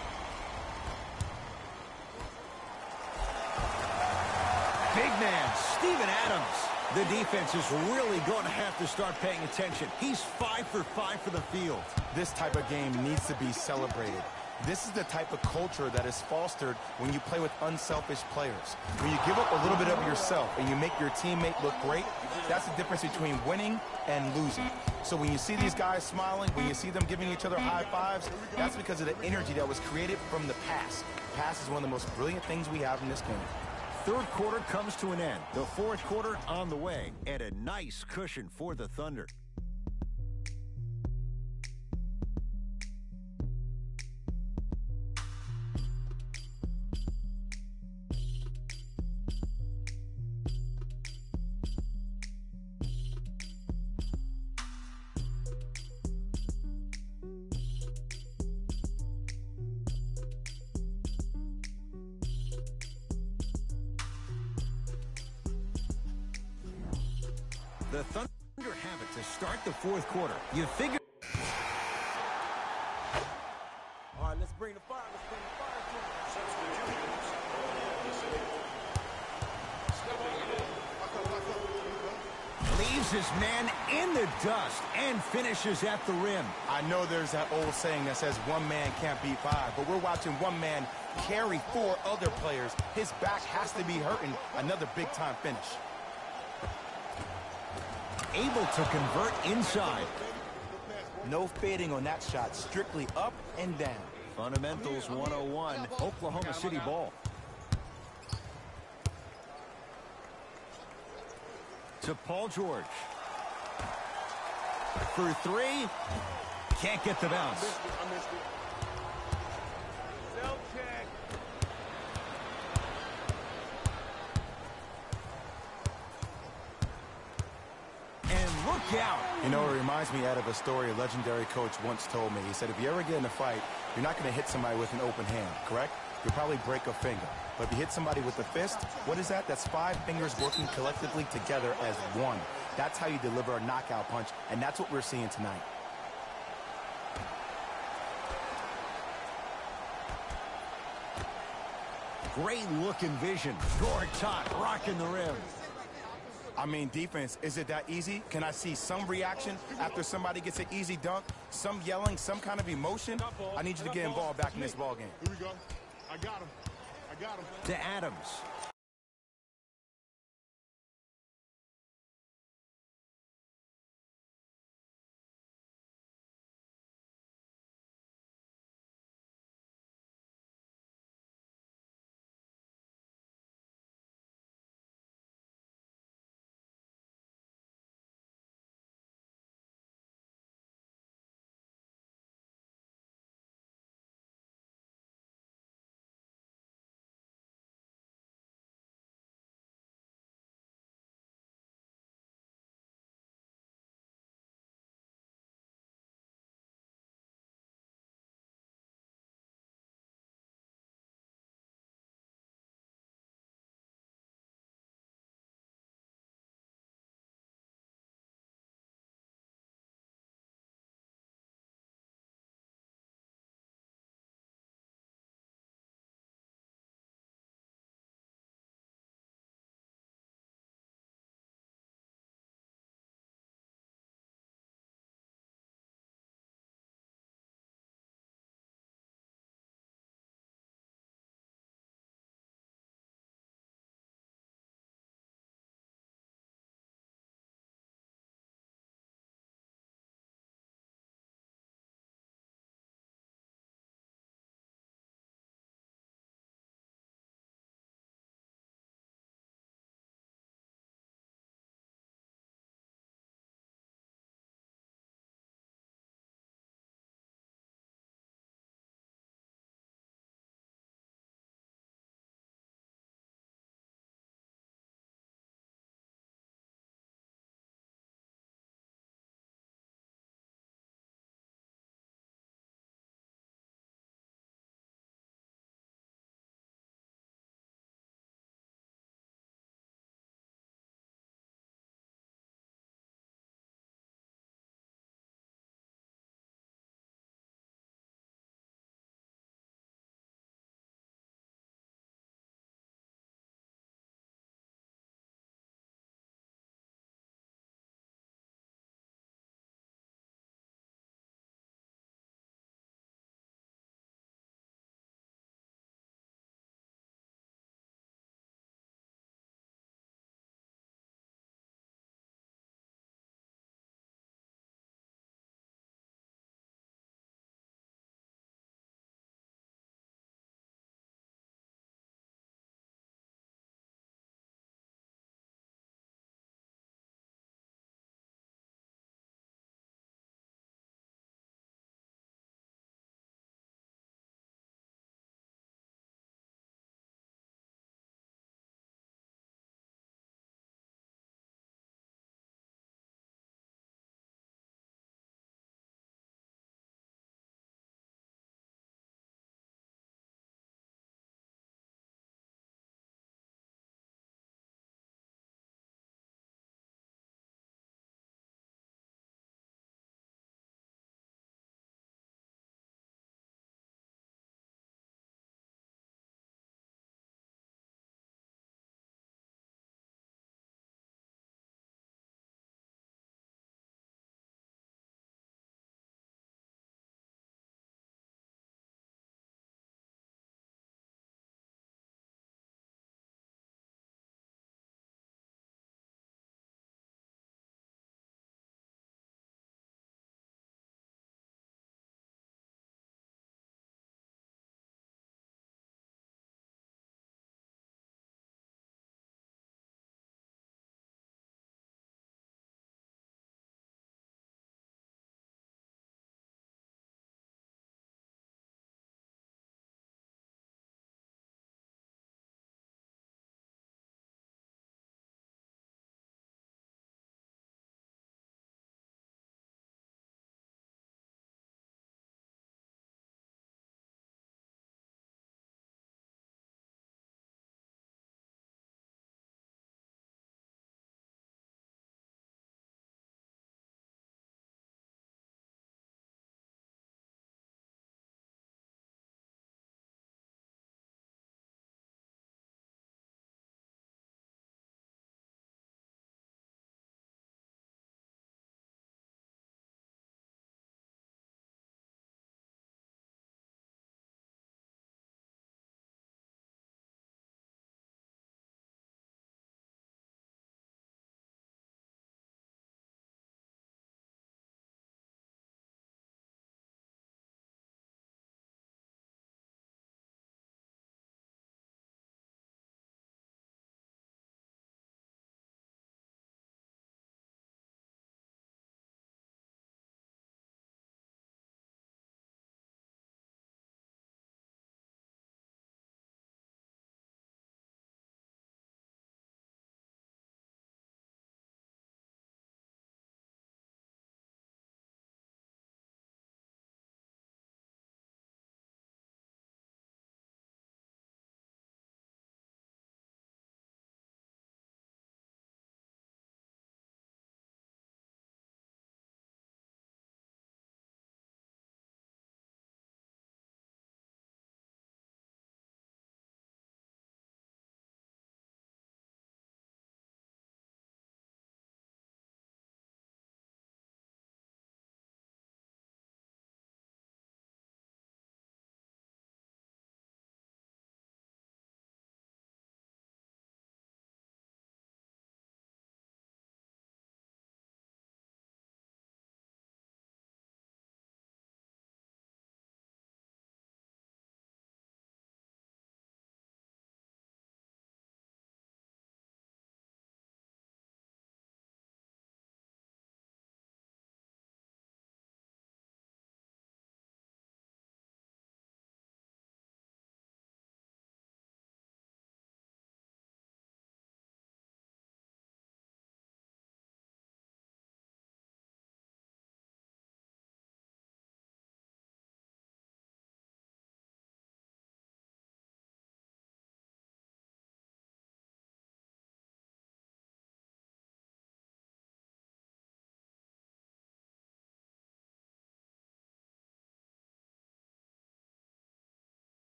Big man, Steven Adams. The defense is really going to have to start paying attention. He's 5 for 5 for the field. This type of game needs to be celebrated. This is the type of culture that is fostered when you play with unselfish players. When you give up a little bit of yourself and you make your teammate look great, that's the difference between winning and losing. So when you see these guys smiling, when you see them giving each other high fives, that's because of the energy that was created from the pass. Pass is one of the most brilliant things we have in this game. Third quarter comes to an end. The fourth quarter on the way, and a nice cushion for the Thunder. The Thunder have it to start the fourth quarter. You figure... All right, let's bring the fire. Let's bring the fire to him. Leaves his man in the dust and finishes at the rim. I know there's that old saying that says one man can't beat five, but we're watching one man carry 4 other players. His back has to be hurting. Another big-time finish. Able to convert inside. No fading on that shot. Strictly up and down. Fundamentals 101, Oklahoma City ball. To Paul George. For 3. Can't get the bounce. Out. You know, it reminds me out of a story a legendary coach once told me. He said, if you ever get in a fight, you're not going to hit somebody with an open hand, correct? You'll probably break a finger. But if you hit somebody with a fist, what is that? That's 5 fingers working collectively together as one. That's how you deliver a knockout punch, and that's what we're seeing tonight. Great looking vision. Gortat rocking the rim. I mean, defense, is it that easy? Can I see some reaction after somebody gets an easy dunk? Some yelling, some kind of emotion? I need you to get involved back in this ball game. Here we go. I got him. I got him. To Adams.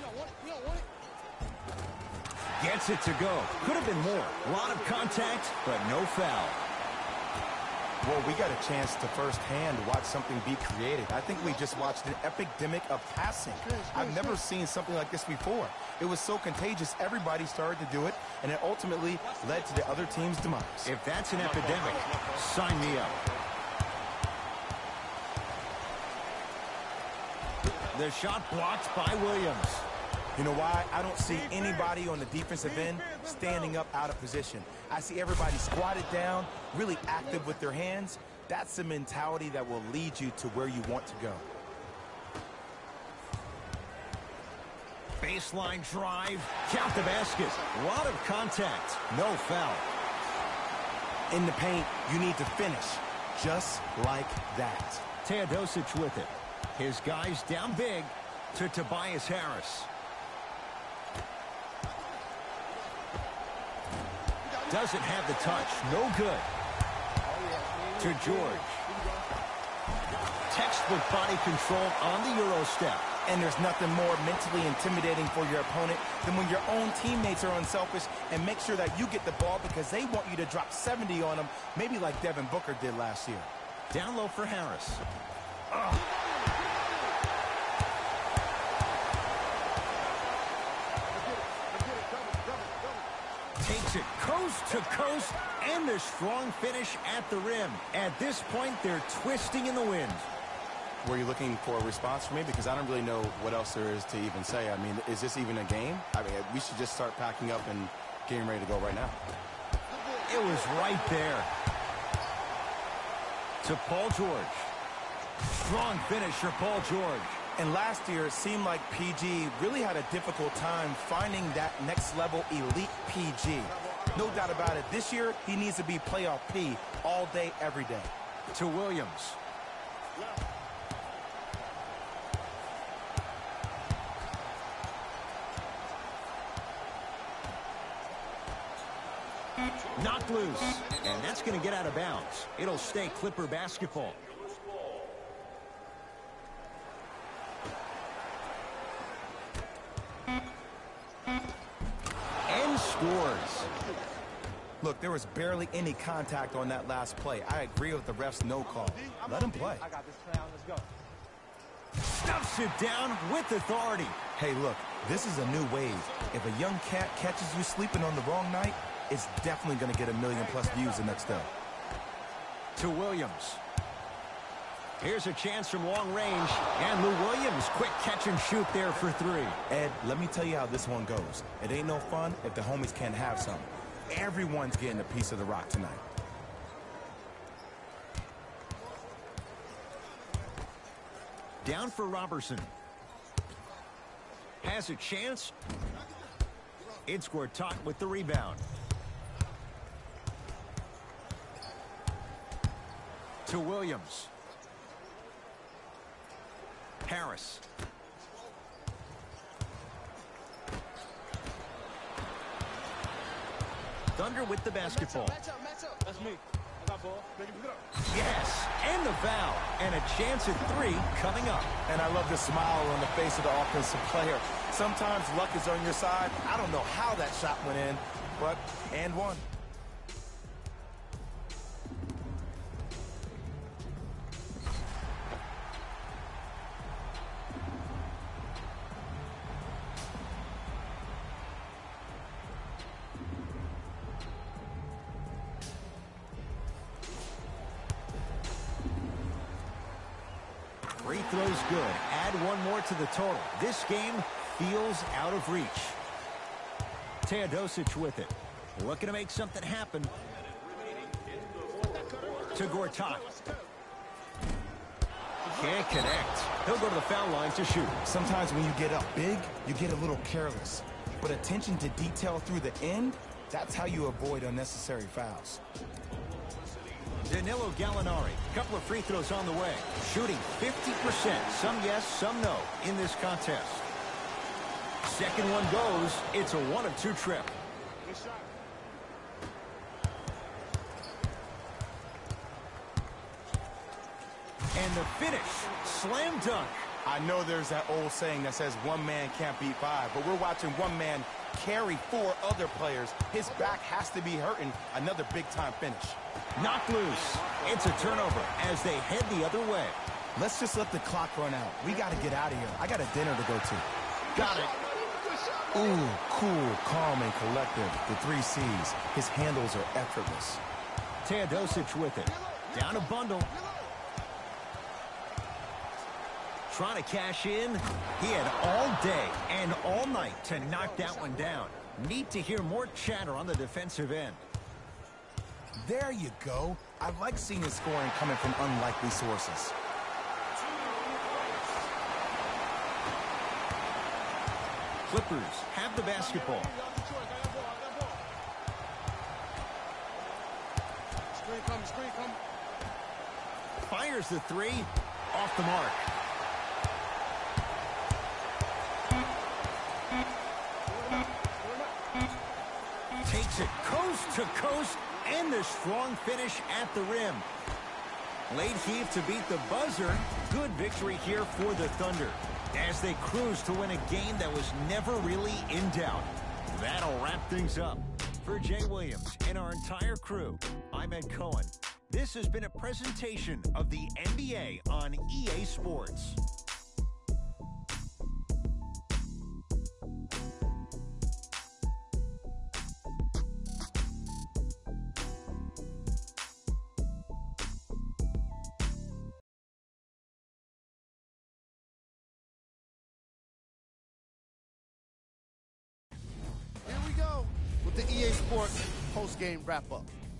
Gets it to go. Could have been more. A lot of contact, but no foul. Well, we got a chance to firsthand watch something be created. I think we just watched an epidemic of passing. I've never seen something like this before. It was so contagious, everybody started to do it, and it ultimately led to the other team's demise. If that's an epidemic, sign me up. The shot blocked by Williams. You know why? I don't see anybody on the defensive end standing up out of position. I see everybody squatted down, really active with their hands. That's the mentality that will lead you to where you want to go. Baseline drive. Count the basket. A lot of contact. No foul. In the paint, you need to finish just like that. Teodosic with it. His guys down big to Tobias Harris. Doesn't have the touch. No good. To George. Textbook body control on the Euro step. And there's nothing more mentally intimidating for your opponent than when your own teammates are unselfish and make sure that you get the ball because they want you to drop 70 on them, maybe like Devin Booker did last year. Down low for Harris. Takes it coast to coast, and a strong finish at the rim. At this point, they're twisting in the wind. Were you looking for a response from me? Because I don't really know what else there is to even say. I mean, is this even a game? I mean, we should just start packing up and getting ready to go right now. It was right there. To Paul George. Strong finish for Paul George. And last year, it seemed like PG really had a difficult time finding that next level elite PG. No doubt about it. This year, he needs to be playoff P all day, every day. To Williams. Knocked loose. And that's going to get out of bounds. It'll stay Clipper basketball. And scores. Look, there was barely any contact on that last play. I agree with the ref's no call. Let him play. I got this clown. Let's go. Stuffs it down with authority. Hey, look, this is a new wave. If a young cat catches you sleeping on the wrong night, it's definitely going to get 1 million+ views the next day. To Williams. Here's a chance from long range. And Lou Williams, quick catch and shoot there for three. Ed, let me tell you how this one goes. It ain't no fun if the homies can't have some. Everyone's getting a piece of the rock tonight. Down for Robertson. Has a chance. It's Gortat with the rebound. To Williams. Harris. Thunder with the basketball. That's me. I got ball. Yes, and the foul. And a chance at three coming up. And I love the smile on the face of the offensive player. Sometimes luck is on your side. I don't know how that shot went in, but and one. Free throws good. Add one more to the total. This game feels out of reach. Teodosic with it. Looking to make something happen. To Gortat. Can't connect. He'll go to the foul line to shoot. Sometimes when you get up big, you get a little careless. But attention to detail through the end, that's how you avoid unnecessary fouls. Danilo Gallinari. Couple of free throws on the way. Shooting 50%. Some yes, some no in this contest. Second one goes. It's a 1 of 2 trip. And the finish. Slam dunk. I know there's that old saying that says one man can't beat five, but we're watching one man carry four other players. His back has to be hurting. Another big-time finish. Knocked loose. It's a turnover as they head the other way. Let's just let the clock run out. We got to get out of here. I got a dinner to go to. Got it. Ooh, cool, calm, and collective. The 3 C's. His handles are effortless. Teodosic with it. Down a bundle. Trying to cash in. He had all day and all night to knock that one down. Need to hear more chatter on the defensive end. There you go. I like seeing his scoring coming from unlikely sources. Clippers have the basketball. Screen coming, screen coming. Fires the 3. Off the mark. Takes it coast to coast, and the strong finish at the rim. Late heave to beat the buzzer. Good victory here for the Thunder as they cruise to win a game that was never really in doubt. That'll wrap things up. For Jay Williams and our entire crew, I'm Ed Cohen. This has been a presentation of the NBA on EA Sports. Here we go with the EA Sports post-game wrap-up.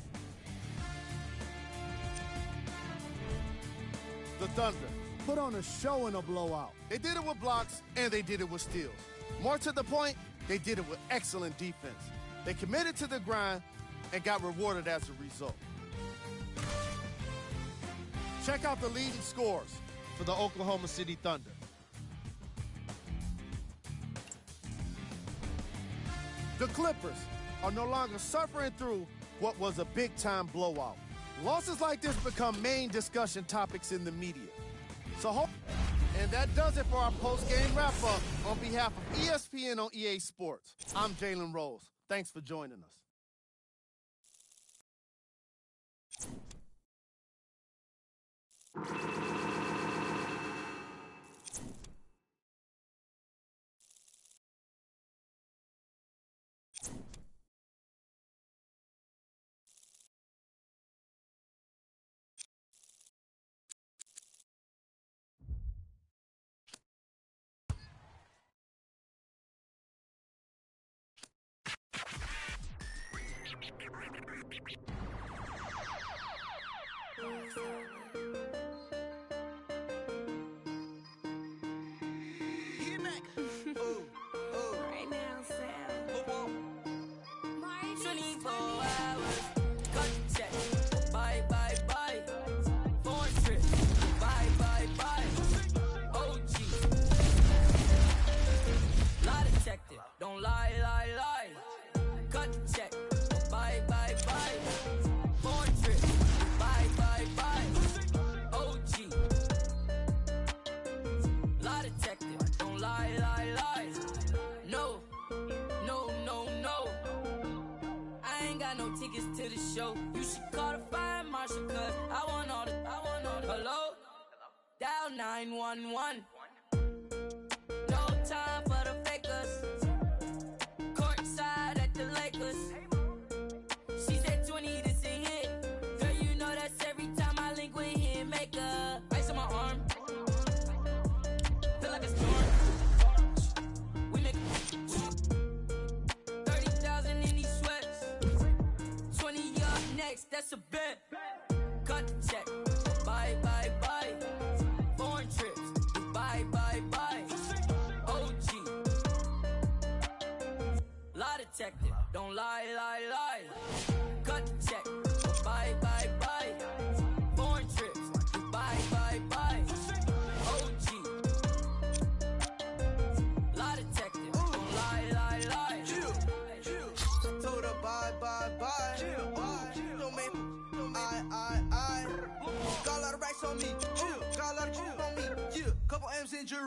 The Thunder put on a show in a blowout. They did it with blocks, and they did it with steals. More to the point, they did it with excellent defense. They committed to the grind and got rewarded as a result. Check out the leading scores for the Oklahoma City Thunder. The Clippers are no longer suffering through what was a big-time blowout. Losses like this become main discussion topics in the media. And that does it for our post-game wrap-up. On behalf of ESPN on EA Sports, I'm Jalen Rose. Thanks for joining us. Right now, Sam. 24 hours. Cut the check. Bye, bye, bye. Foreign trip. Bye, bye, bye. OG. Lie detected. Don't lie, lie, lie. Cut the check. Bye, bye, bye. Foreign trip. Bye, bye, bye. OG. Lie detected. Don't lie, lie, lie. No, no, no, no. I ain't got no tickets to the show. You should call the fire marshal, cause I want all the. Hello? Dial 911. No time for the fakers. Courtside at the Lakers. She said 20, this a hit. Girl, you know that's every time I link with him. Make a ice on my arm. Feel like a storm. We make 30,000 in these sweats. 20 up next, that's a bet. Cut the check. Bye, bye, bye. Foreign trips. Bye, bye, bye. OG. Lie detected. Don't lie, lie, lie. Cut the check. Bye, bye, bye. Foreign trips. Bye, bye, bye. OG. Lie detected. Don't lie, lie, lie. Told her bye, bye, bye. Don't make I. Got a lot of racks on me. Got a lot of on me. Yeah. Couple M's in jury.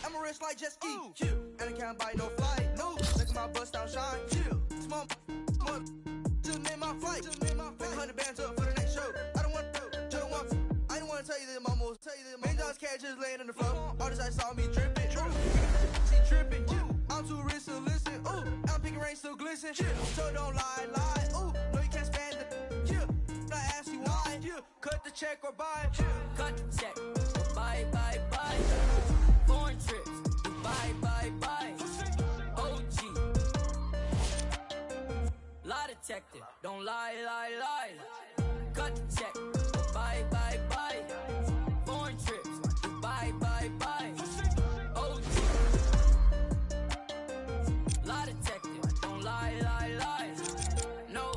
I'm a rich like jet ski. And I can't buy no flight. No, look at my bust down shine. Small, just made my flight. Make 100 bands up for the next show. I don't want to, I don't want to tell you that I'm almost. Million dollars cash just laying on the floor. Artists I saw me dripping. She tripping. I'm too rich to listen. Ooh, I'm picking rain still glisten. So don't lie. Ooh, no you can't spend the. I ask you why. Cut the check or buy. Cut the check. Bye. Foreign trips. Bye. OG. Lie detector. Don't lie. Cut the check. Bye. Foreign trips. Bye. OG. Lie detector. Don't lie. No.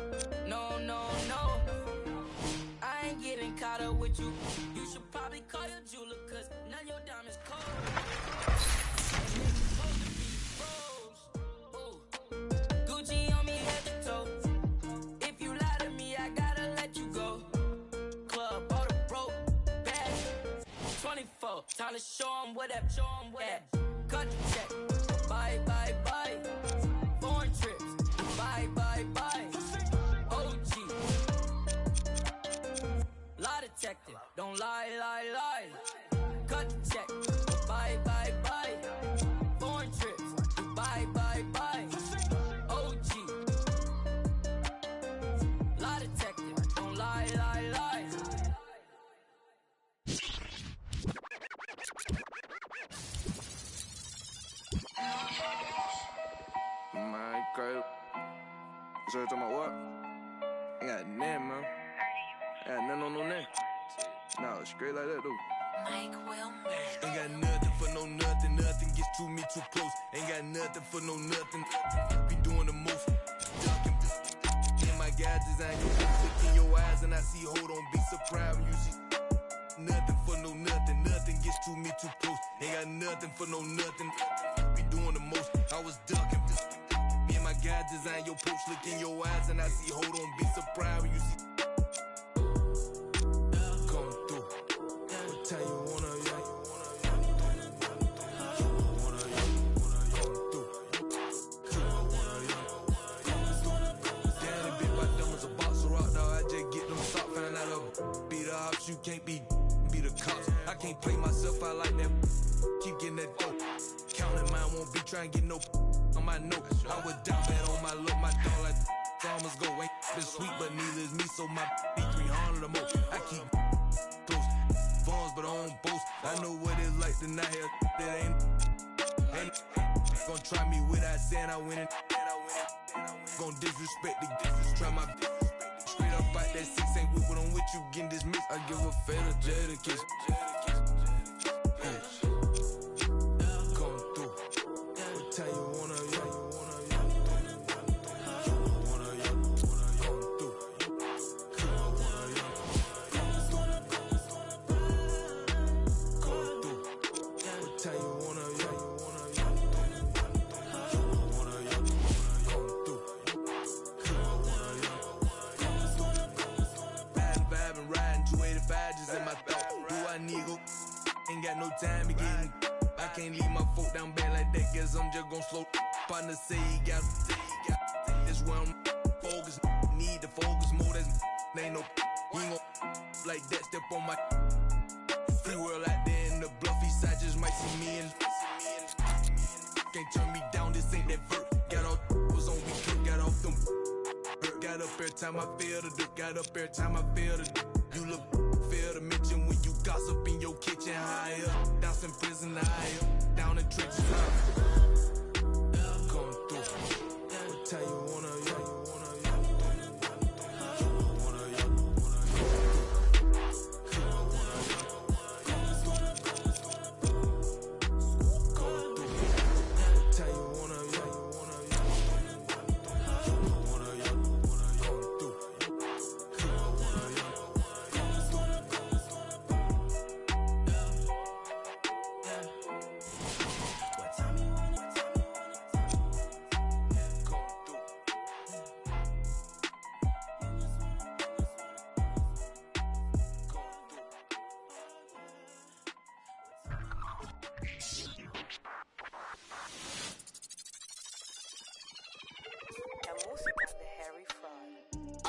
I ain't getting caught up with you. You should probably call your jeweler, cause none of your diamonds cold. Gucci on me head to toe. If you lie to me, I gotta let you go. Club, all the broke bag. 24, time to show 'em what that. Cut the check. Bye. Foreign trips. Bye. OG. Lie detector. Don't lie. Cut the check. Bye. Foreign trips. Bye. OG. Lie detector. Don't lie. My girl. So you talking about what? I got nothing, man. I got nothing on no name. Nah, straight like that, dude. Mike Wilmer. Ain't got nothing for no nothing. Nothing gets to me too close. Ain't got nothing for no nothing. Be doing the most. Ducking. In my guys design your look in your eyes and I see. Hold on, be surprised when you see. Nothing for no nothing. Nothing gets to me too close. Ain't got nothing for no nothing. Be doing the most. I was ducking. Me and my guys design your post. Look in your eyes and I see. Hold on, be surprised when you see. Tell you wanna you can't be the cops. I can't play myself out like that. Keep getting that dope. Counting mine won't be trying to get no on my note. I was down bad on my look, my dog like farmers go. Ain't been sweet, but neither is me, so my B300 or more. I keep close phones, but I don't boast. I know what it's like to not have that ain't gonna try me without saying I win it. Gonna disrespect the try my straight up out that 6 ain't with what I'm with you getting dismissed. I give a fatal Jada kiss. Come through. What time you wanna ain't got no time to get. I can't leave my foot down bad like that. Guess I'm just gon' slow. Partner say he got. That's where I'm focused. Need to focus more. That's ain't no. He ain't gon' like that. Step on my free world out there in the bluffy side. Just might see me and can't turn me down. This ain't that vert. Got all was on me. Got off them. Got up every time I feel the dirt. Got up every time I feel the dirt. You look fair to mention when you gossip in your kitchen higher. Down in prison higher. Down in trenches higher. Come through. What time you wanna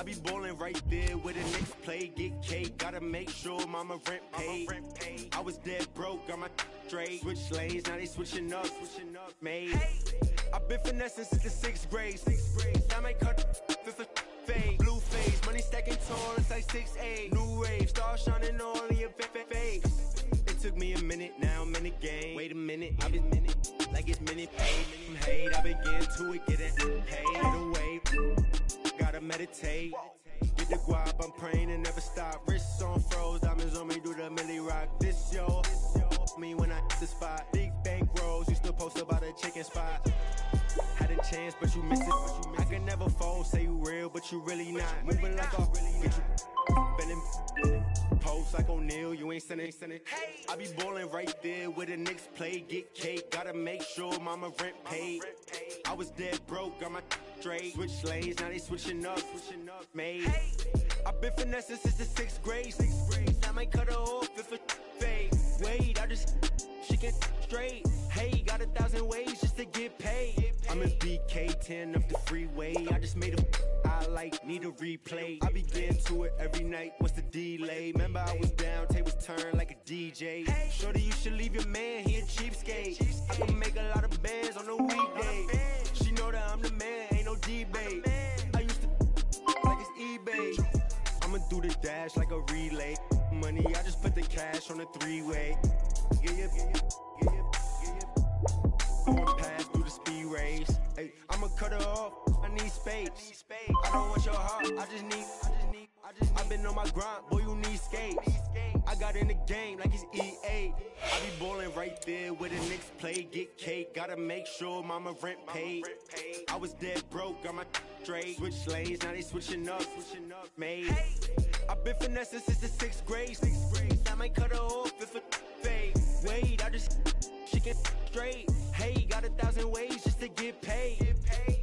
I be ballin' right there where the Knicks play. Get cake, gotta make sure mama rent paid. I was dead broke, got my straight. Switch lanes, now they switching up, made. I've been finessing since the 6th grade. I might cut for fade. Blue face, money stacking tall, it's like 6'8". New rave, star shining all in your face. It took me a minute, now I'm in the game. Wait a minute, I've been like it's minute paid. Hate, I begin to it, getting paid away. Gotta meditate. Get the guap, I'm praying and never stop. Wrists on froze, diamonds on me, do the milli rock. This yo, me when I hit the spot. Big bank rolls, used to post about a chicken spot. Had a chance, but you missed it. I can never fold, say you real, but you really not. Moving like a get you bending. Post like O'Neal, you ain't sending. I be ballin' right there where the Knicks play. Get cake, gotta make sure mama rent paid. I was dead broke, got my straight. Switch lanes, now they switching up, made. I've been finessing since the 6th grade. I might cut her off if it fade. Wait, I just she get straight. Hey, got 1,000 ways just to get paid. I'm in BK10 up the freeway. I just made a highlight, need a replay. I begin to it every night. What's the delay? Remember I was down, tables turned like a DJ. Shorty, you should leave your man, he a cheapskate. I can make a lot of bands on a weekday. She know that I'm the man, ain't no debate. I used to like it's eBay. I'ma do the dash like a relay. Money, I just put the cash on a 3-way. Going past through the speed race. Hey, I'ma cut her off. I need space. I don't want your heart. I just need. I've been on my grind, boy. You need skates. I got in the game like it's EA. I be ballin' right there where the Knicks play. Get cake, gotta make sure mama rent paid. I was dead broke, got my straight. Switch lanes, now they switching up, made. I've been finessing since the 6th grade. I might cut her off if it fade. Wait, I just she get straight. Hey, got 1,000 ways just to get paid.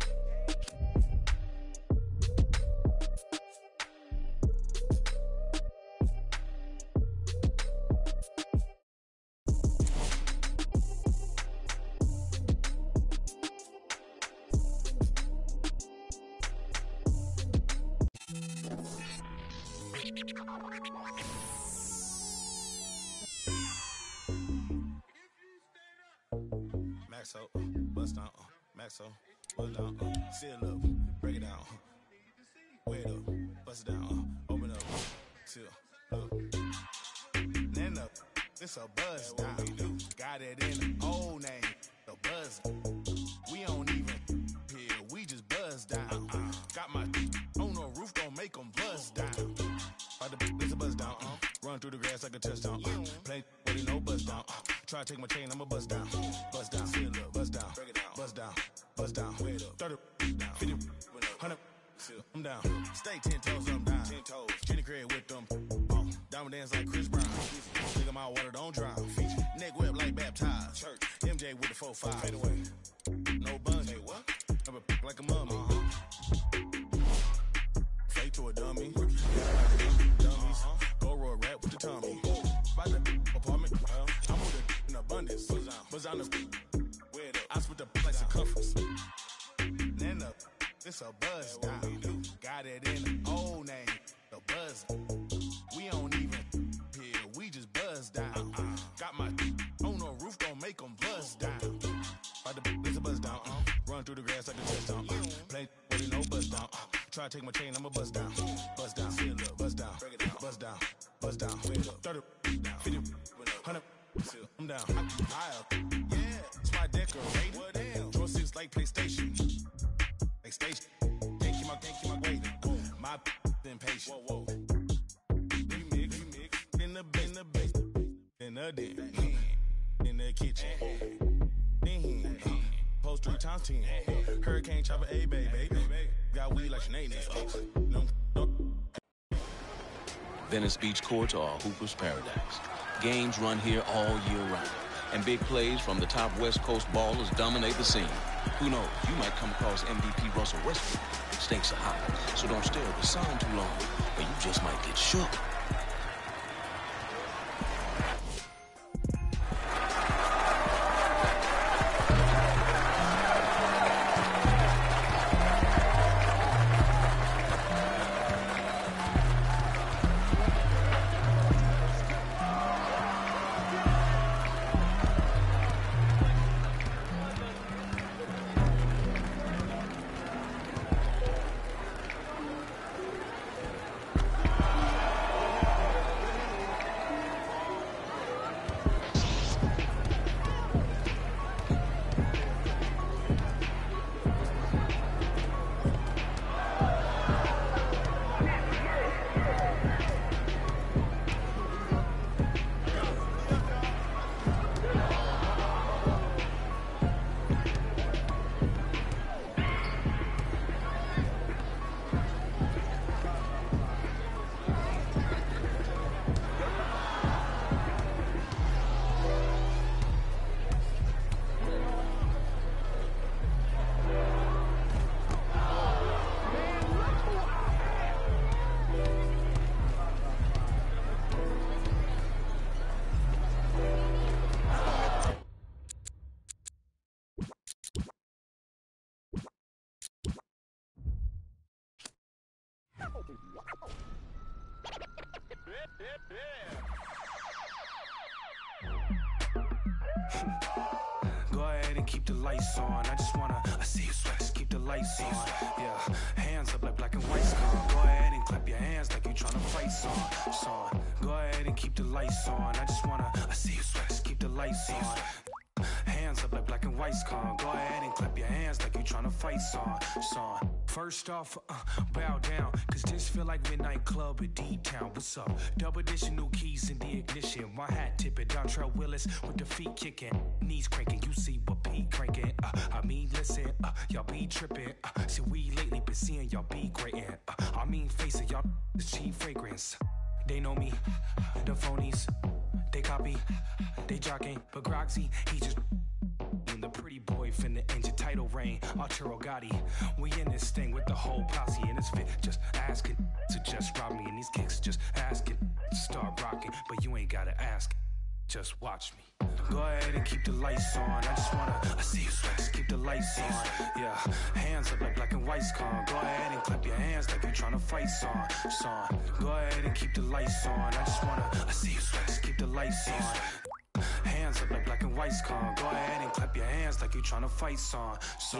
Maxo, bust down, Maxo, bust down, seal up, break it down, wait up, bust it down, open up, seal up, then up, this a buzz down, got it in the old name, the buzz, we don't even hear, we just buzz down, got my on the roof, don't make them buzz down, it's a buzz down, run through the grass like a touchdown, play, but you know buzz down, try to take my chain, I'ma buzz down, seal up, buzz down, buzz down, buzz down, 30, 50, 100, I'm down, stay 10 toes, I'm down, 10 toes, Jenny Craig with them, diamond dance like Chris Brown, nigga my water don't drown, neck whip like baptized, church, MJ with the 4-5, fade away, no buns, what? I'm a like a mummy, fake to a dummy, dummies, go roll rap with the tummy, by the apartment, I'm with it in abundance, buzz on the I split the like circumference, then up, this a buzz down, got it in the old name, the buzz, we don't even hear, we just buzz down, got my on the roof, don't make them buzz down, by the it's a buzz down, run through the grass like a touchdown, play, but you know buzz down, try to take my chain, I'ma buzz down, seal up, buzz down, buzz down, buzz down, 30, 50, 100, I'm down, high up, yeah, it's my decorator, draw 6 like PlayStation, like station, can't keep my weight, my impatient, whoa, remix, in the base, in the den, in the kitchen, post 3 times 10, hurricane chopper, a baby, got weed like Sinead, Venice Beach courts are a hooper's paradise. Games run here all year round, and big plays from the top West Coast ballers dominate the scene. Who knows, you might come across MVP Russell Westbrook. Stakes are high, so don't stare at the sign too long, or you just might get shook. Go ahead and keep the lights on. I just wanna, I see you sweat, just keep the lights on. Yeah, hands up like black and white song. Go ahead and clap your hands like you tryna fight song. Go ahead and keep the lights on. I just wanna, I see you sweat, just keep the lights on. Hands up like black and white song. Go ahead and clap your hands like you tryna fight song. First off, bow down, cause this feel like midnight club at D-Town. What's up? Double edition, new keys in the ignition. My hat tipping, Dontrell Willis with the feet kicking. Knees cranking, you see what Pete cranking. I mean, listen, y'all be tripping. See, we lately been seeing y'all be grating. I mean, face it, y'all is cheap fragrance. They know me, the phonies. They copy, they jocking, but Groxy, he just the pretty boy finna end your title reign. Arturo Gotti, we in this thing with the whole posse in this fit. Just asking to just rob me, and these kicks just asking to start rocking. But you ain't gotta ask, just watch me. Go ahead and keep the lights on. I just wanna, I see you sweat, just keep the lights on. Yeah, hands up like black and white song. Go ahead and clap your hands like you tryna fight song. Go ahead and keep the lights on. I just wanna, I see you sweat, just keep the lights on. Hands up like black and white song. Go ahead and clap your hands like you tryna fight song.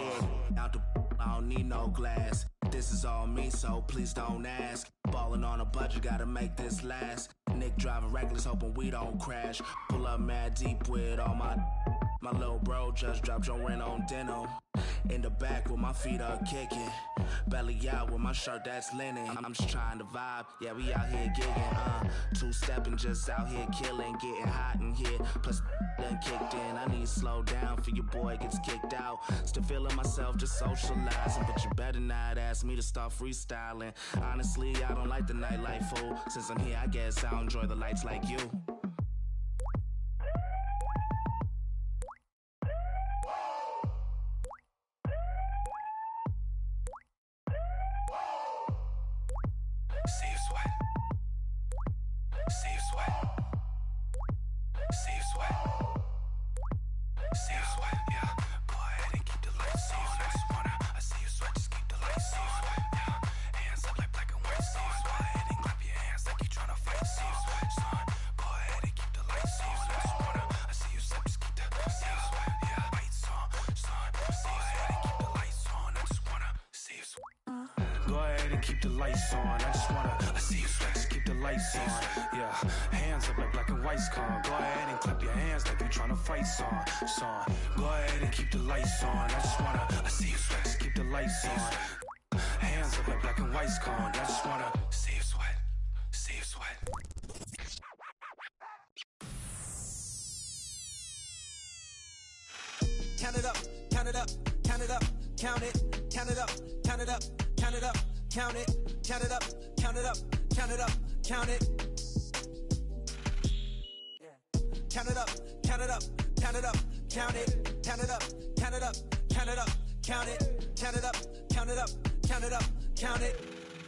Out the I don't need no glass. This is all me, so please don't ask. Ballin' on a budget, gotta make this last. Nick driving reckless, hoping we don't crash. Pull up mad deep with all my little bro just dropped your rent on denim. In the back with my feet up kicking. Belly out with my shirt that's linen. I'm just trying to vibe, yeah, we out here gigging. Two-stepping, just out here killing. Getting hot in here, plus done kicked in. I need to slow down for your boy gets kicked out. Still feeling myself, just socializing. But you better not ask me to start freestyling. Honestly, I don't like the nightlife, fool. Since I'm here, I guess I'll enjoy the lights like you. See you sweat. See you sweat. See you sweat. See you sweat. Yeah. Go ahead and keep the lights on. I just wanna, I see you sweat. Just keep the lights on. Yeah. Hands up like black and white song. Go ahead and clap your hands like you tryna fight song. Go ahead and keep the lights on. I just wanna, I see you sweat. Just keep the lights on. Yeah. Lights on. Go ahead and keep the lights on. I just wanna see you sweat. Go ahead and keep the lights on. I just wanna, I see you sweat, just keep the lights on. Yeah, hands up like black and white song. Go ahead and clap your hands like you tryna fight song. Go ahead and keep the lights on. I just wanna, I see you sweat, just keep the lights on. Hands up like black and white song. I just wanna see you sweat, see you sweat. Count it up, count it up, count it up, count it, count it up, count it up, count it up, count it, count it up, count it up, count it up, count it. Count it up, count it up, count it up, count it, count it up, count it up, count it up, count it, count it up, count it up, count it up, count it.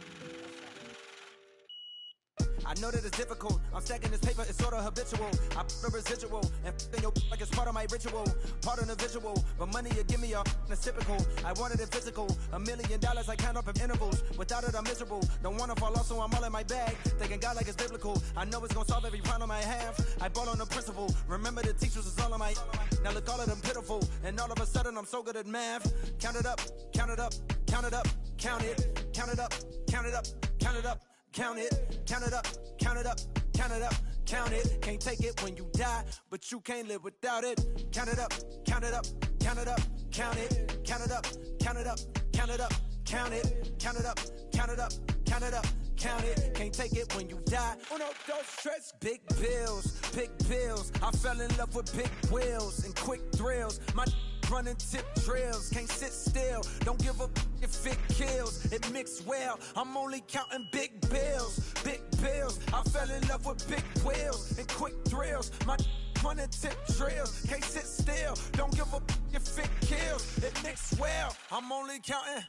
I know that it's difficult. I'm stacking this paper, it's sort of habitual. I put a residual and f***ing your like it's part of my ritual. Part of the visual, but money you give me it's typical. I wanted it physical. $1 million I count up in intervals. Without it I'm miserable. Don't wanna fall off, so I'm all in my bag. Thinking God like it's biblical. I know it's gonna solve every problem I have. I bought on the principle. Remember the teachers is all on my. Now look all of them pitiful. And all of a sudden I'm so good at math. Count it up, count it up, count it up, count it, count it up, count it up, count it up. Count it, count it up, count it up, count it up, count it. Can't take it when you die, but you can't live without it. Count it up, count it up, count it up, count it, count it up, count it up, count it up, count it, count it up, count it up, count it up, count it. Can't take it when you die. Uno, dos, tres. Big bills. I fell in love with big wheels and quick thrills. My running tip drills, can't sit still. Don't give a if it kills. It mixed well. I'm only counting big bills. I fell in love with big wheels and quick thrills. My running tip drills, can't sit still. Don't give a if it kills. It mixed well. I'm only counting.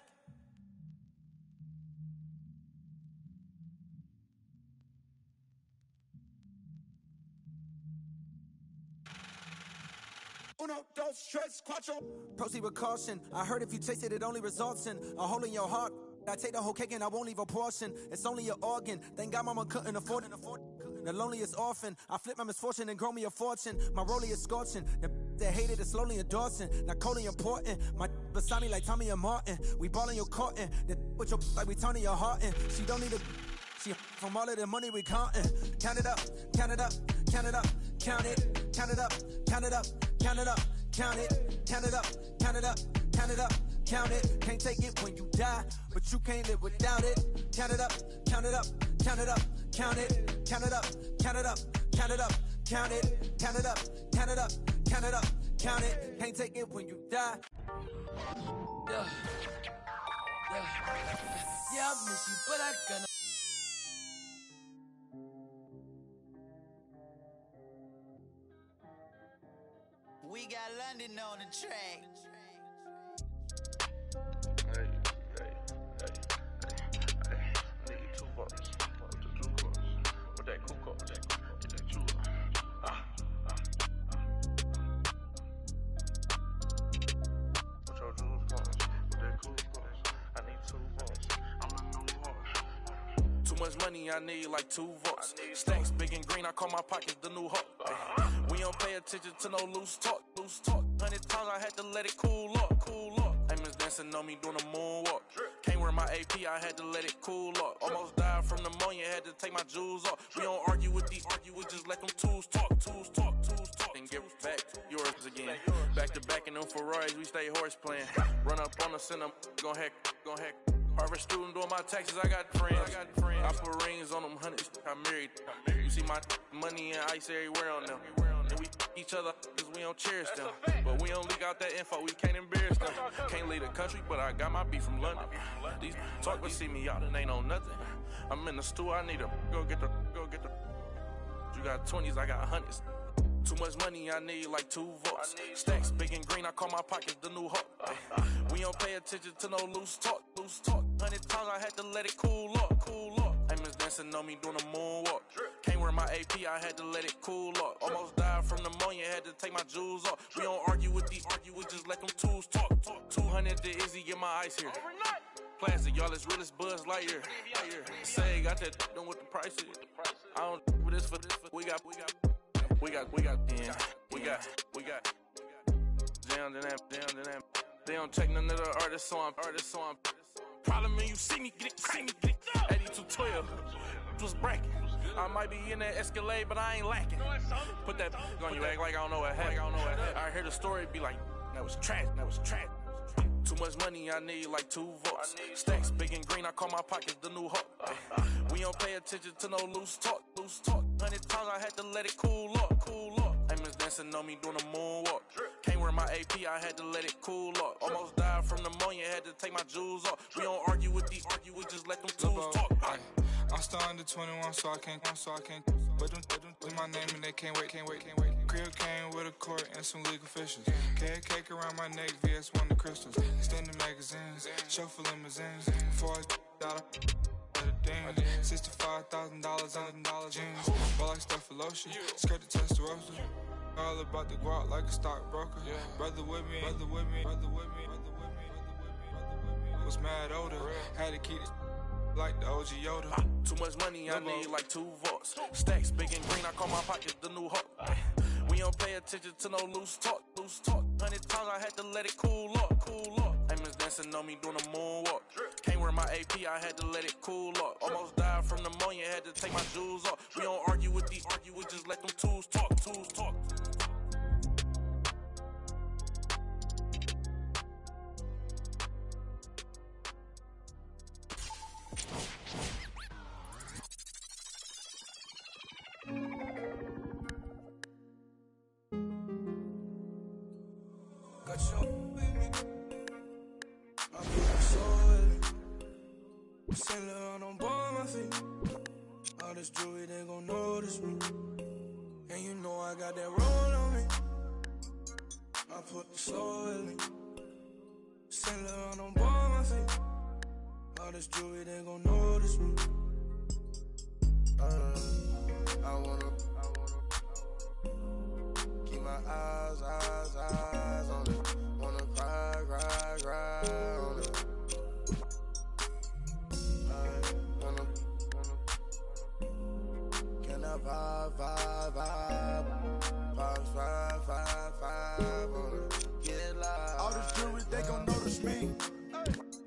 Uno, dos, tres, cuatro. Proceed with caution. I heard if you taste it, it only results in a hole in your heart. I take the whole cake and I won't leave a portion. It's only an organ. Thank God mama couldn't afford it. the loneliest orphan. I flip my misfortune and grow me a fortune. My rollie is scorching. The that hated is slowly endorsing. Not coldly important. My beside me like Tommy and Martin. We ballin' your courtin'. The with your like we turning your heart in. She don't need a. She from all of the money we countin'. Count it up, count it up, count it up, count it, count it up, count it up, count it up, count it, count it up, count it up, count it up, count it. Can't take it when you die, but you can't live without it. Count it up, count it up, count it up, count it, count it up, count it up, count it up, count it, count it up, count it up, count it up, count it. Can't take it when you die. Yeah, I miss you, but I gonna. We got London on the track. Hey, need $2 with the juice. With that cook up, with that juice. With your juice box, with that cook box. I need $2. I'm a new horse. Too much money, I need like 2 votes. Stacks big and green, I call my pockets the new hawk. We don't pay attention to no loose talk. 100 times I had to let it cool up. Amos dancing on me doing a moonwalk. Can't wear my AP, I had to let it cool up. Almost died from pneumonia, had to take my jewels off. We don't argue with these, we just let them tools talk. And give back yours again. Back to back in them Ferraris, we stay horse playing. Run up on the center, gon' heck. Harvard student doing my taxes, I got friends. I put rings on them hundreds, I married. You see my money and ice everywhere on them. And we each other cause we don't cherish them. But we don't leak out that info, we can't embarrass them. Can't leave the country, but I got my beef from London. These talk, but see me out and ain't on nothing. I'm in the stew, I need to go get the. You got 20s, I got hundreds. Too much money, I need like 2 votes. Stacks big and green, I call my pockets the new hawk. We don't pay attention to no loose talk. 100 times I had to let it cool up. Amos dancing on me doing a moonwalk. Can't wear my AP, I had to let it cool up. Almost died from pneumonia, had to take my jewels off. We don't argue with these, we just let them tools talk. 200 to Izzy, get my ice here. Plastic, y'all as real as Buzz Lightyear. Say, got that done with the prices. I don't with this for this. We got. Down to that. They don't check none of the artists, so I'm. Problem is you see me get it. 8212 was bracket. I might be in that Escalade, but I ain't lacking. Put that on you, act like I don't know what happened. I hear the story, be like, that was trash. Too much money, I need like 2 votes. Stacks big and green, I call my pockets the new hawk. We don't pay attention to no loose talk. 100 times I had to let it cool up. Amos dancing on me doing a moonwalk. Can't wear my AP, I had to let it cool up. Almost died from pneumonia, had to take my jewels off. We don't argue with these, we just let them tools talk. I'm still under 21, so I can't. But them my name and they can't wait. Crib came with a court and some legal officials. Cake around my neck, VS1 the crystals. Extended magazines, chauffeur limousines. Before I got $65,000 on jeans. Ball like stuff for lotion, skirt the Testarossa. All about the guap like a stockbroker. Brother with me. Was mad older, had to keep it like the OG Yoda. Too much money, I need like 2 votes. Stacks big and green, I call my pockets the new hawk. We don't pay attention to no loose talk. 100 times I had to let it cool up. Amos dancing on me doing a moonwalk. Can't wear my AP, I had to let it cool up. Almost died from pneumonia, had to take my jewels off. We don't argue with these, we just let them tools talk. Got your baby. I put my soul in it. Sailor on my feet. All this jewelry, they gon' notice me. And you know I got that roll on me. I put the soul in me. Sailor on my feet. All this jewelry, they gon' notice me. I wanna keep my eyes on it. Wanna cry on it. I wanna can I vibe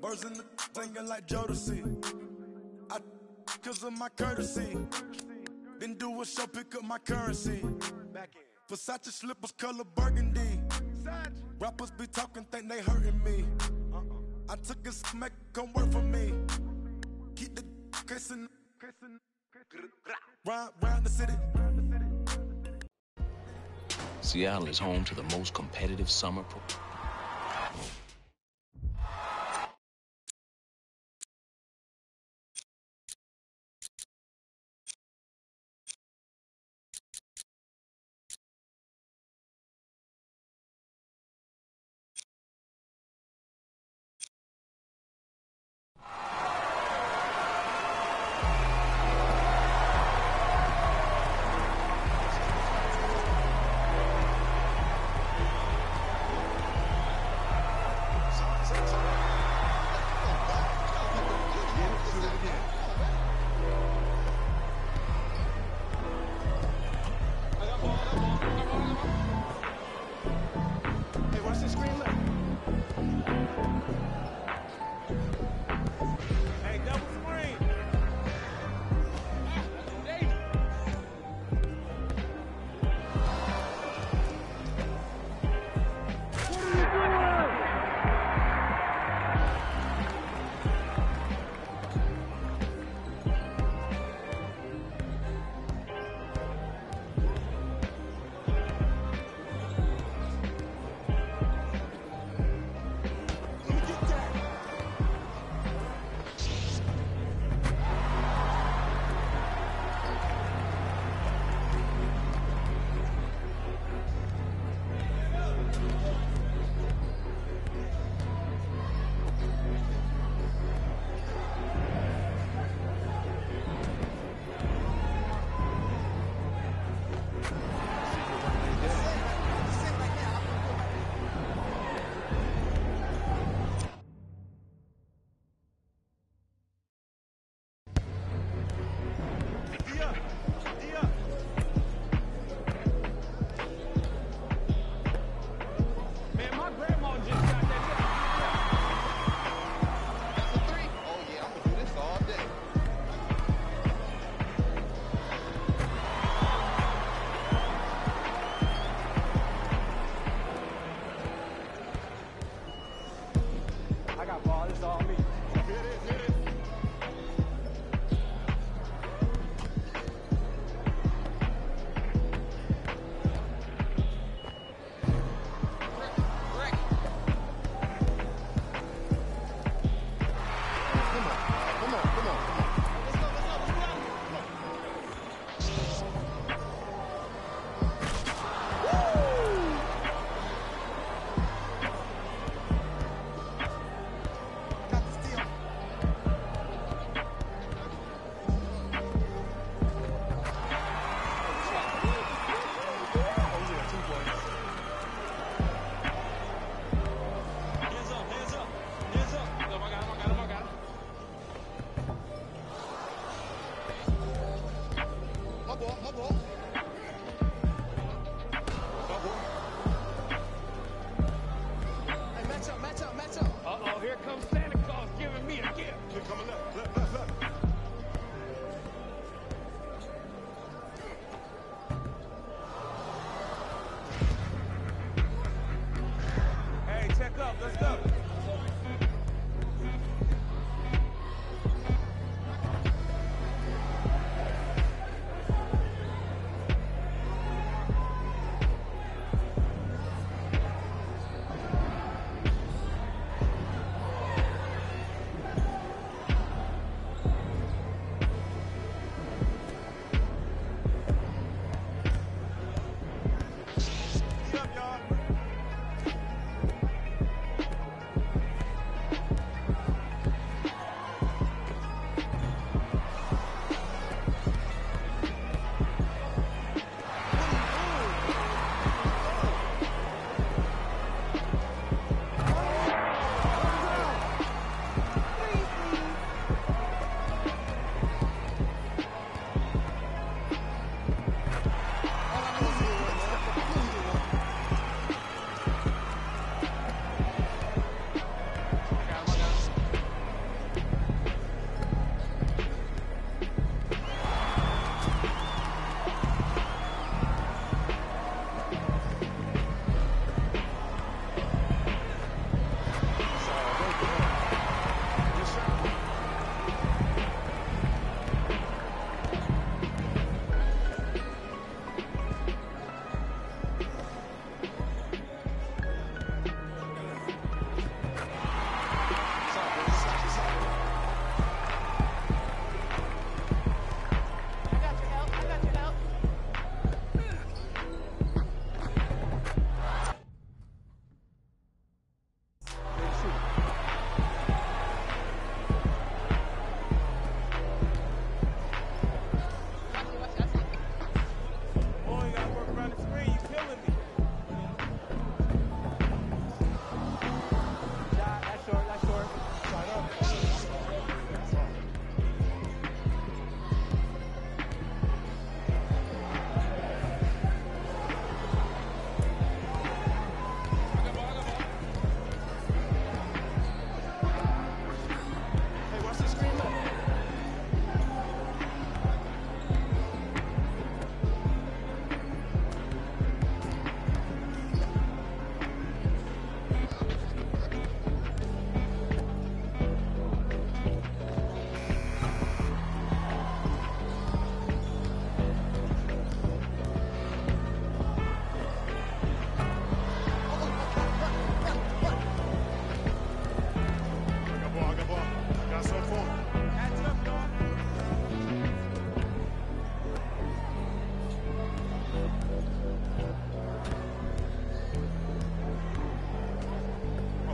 Birds in the singing like Jodeci. I cause of my courtesy. Then do a show, pick up my currency. Versace slippers, color burgundy. Rappers be talking, think they hurting me. I took his smack, come work for me. Keep the kissing. Round the city. Seattle is home to the most competitive summer.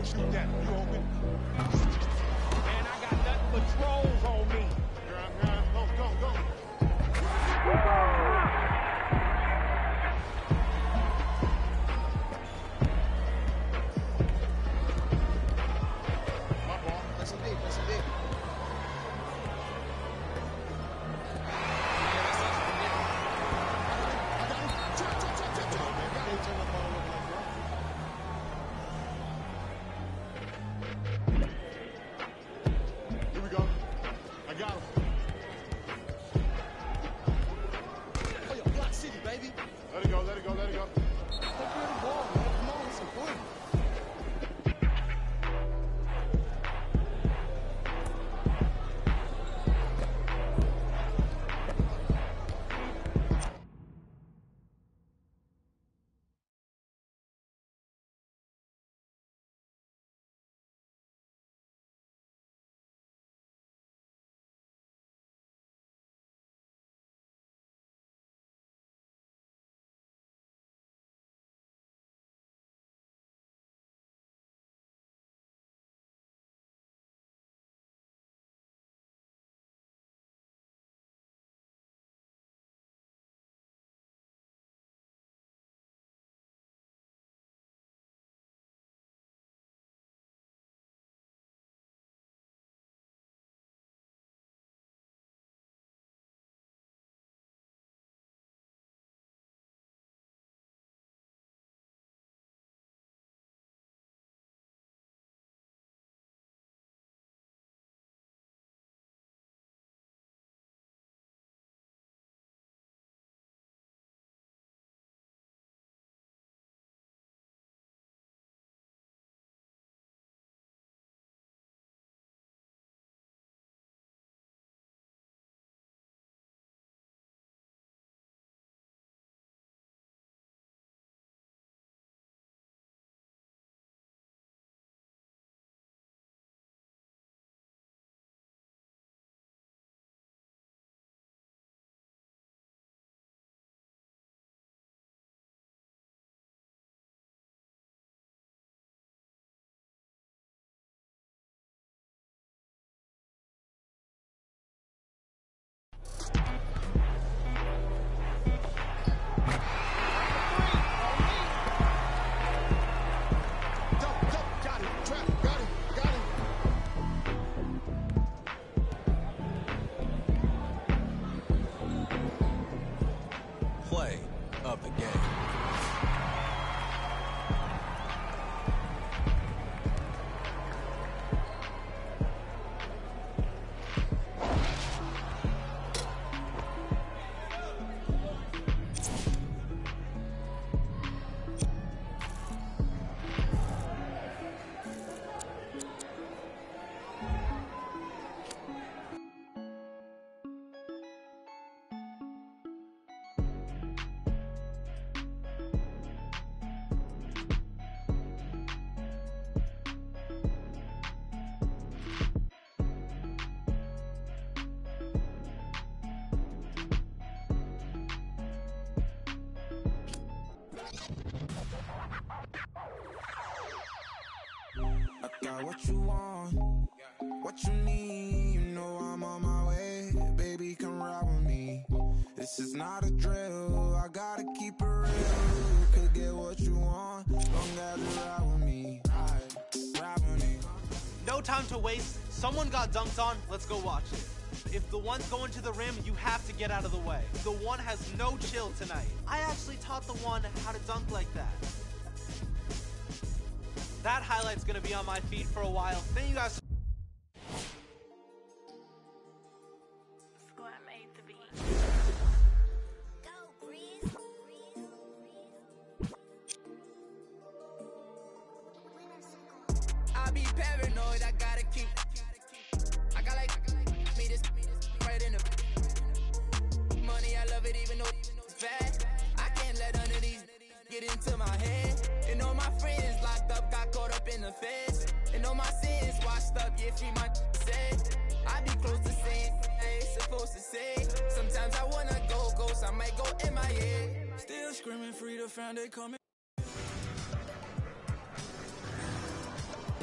Don't shoot that. You open? Man, I got nothing but trolls on me. Go. My ball. That's a big. Here we go. I got him. Oh, yo, Block City, baby. Let it go. Take care of the ball, man. Come on, it's important. Play of the game. I got what you want, what you need. You know I'm on my way, baby, come ride with me. This is not a drill, I gotta keep it real. You could get what you want, long as you ride with me. Ride with me. No time to waste. Someone got dunked on, let's go watch it. If the one's going to the rim, you have to get out of the way. The one has no chill tonight. I actually taught the one how to dunk like that. That highlight's gonna be on my feed for a while. Thank you guys. I be paranoid, I gotta keep. I got like me this right in the money. I love it even though it's bad. I can't let none of these get into my head. And all my friends locked up, got caught up in the feds. And all my sins washed up, yeah, free my said. I be close to saying I ain't supposed to say. Sometimes I wanna go ghost, I might go MIA. Still screaming free, the fan they coming.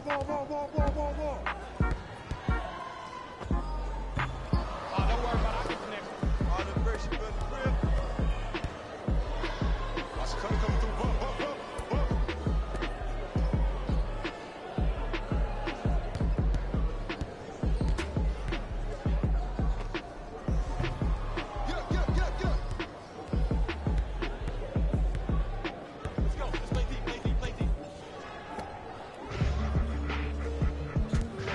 Don't worry about it. I can connect. All the pressure, you better grip. Watch the cutter coming through. Bump, bump, bump, bump. Let's go. Let's play deep, play deep, play deep.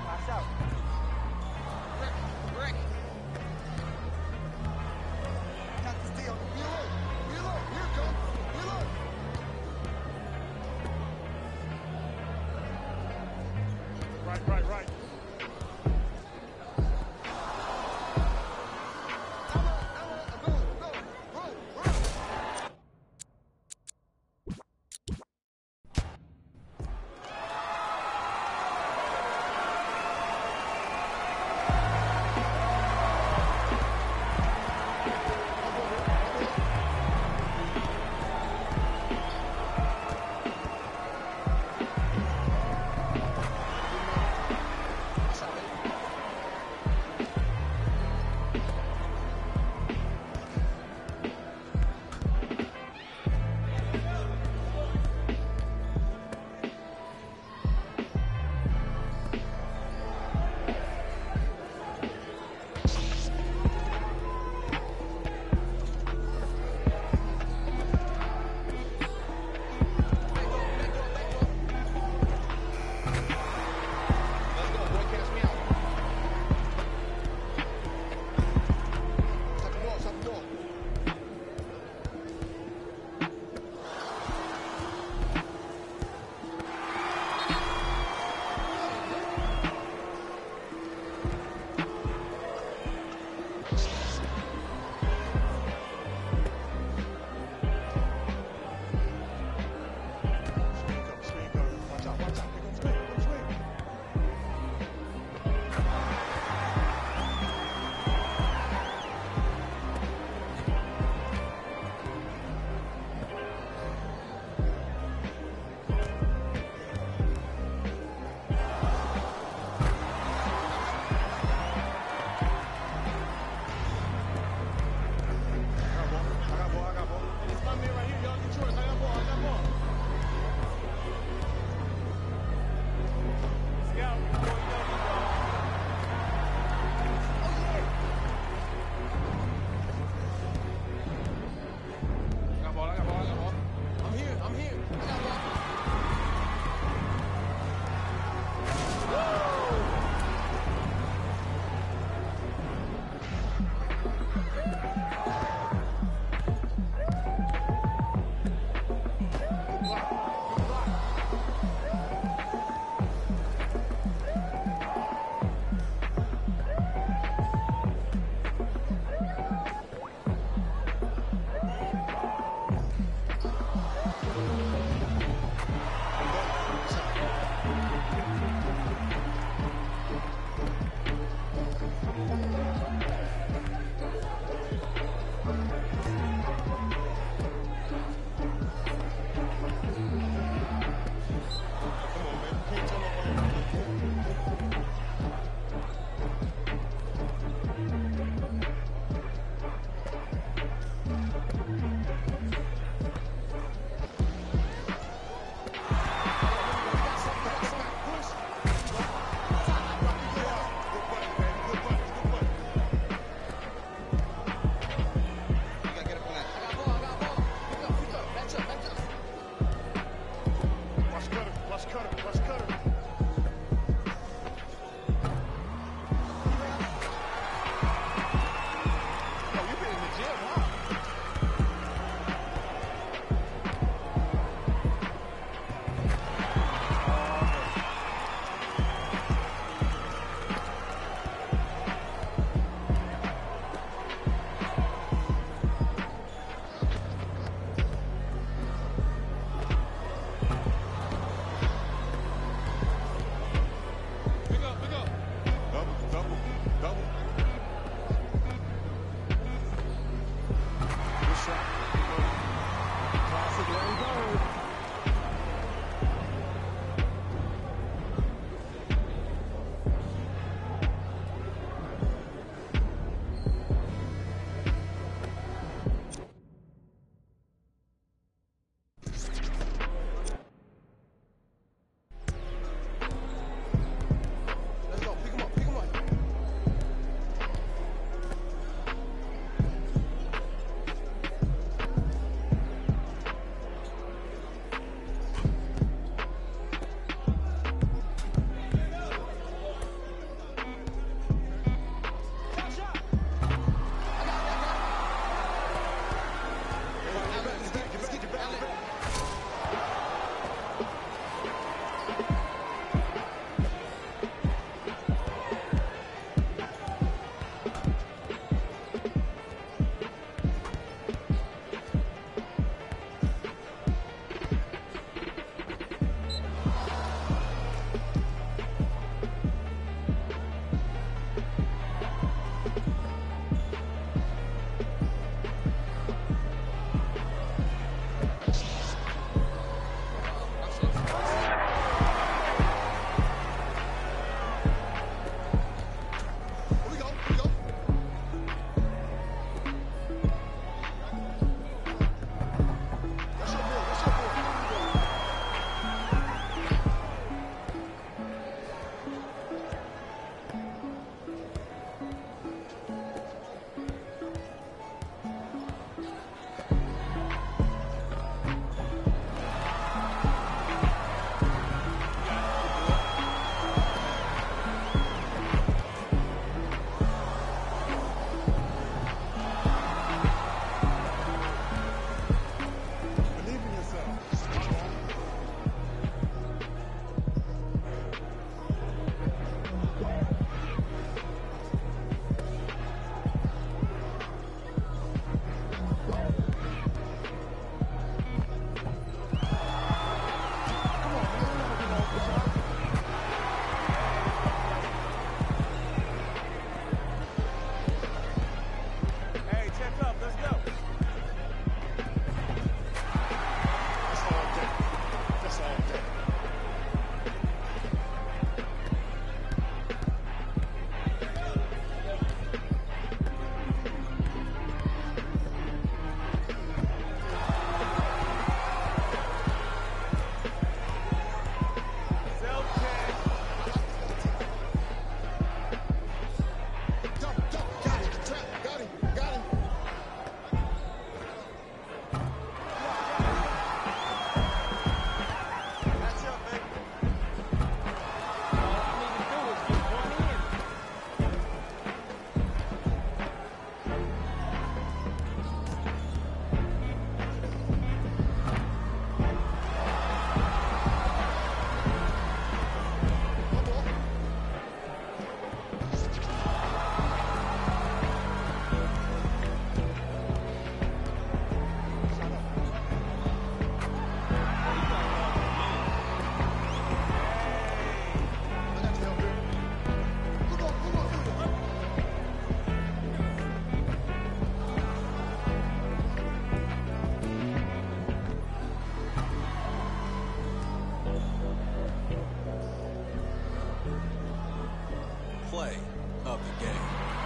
Pass out. Rick. Got this deal. Reload. Here it comes. Reload. Right. play of the game.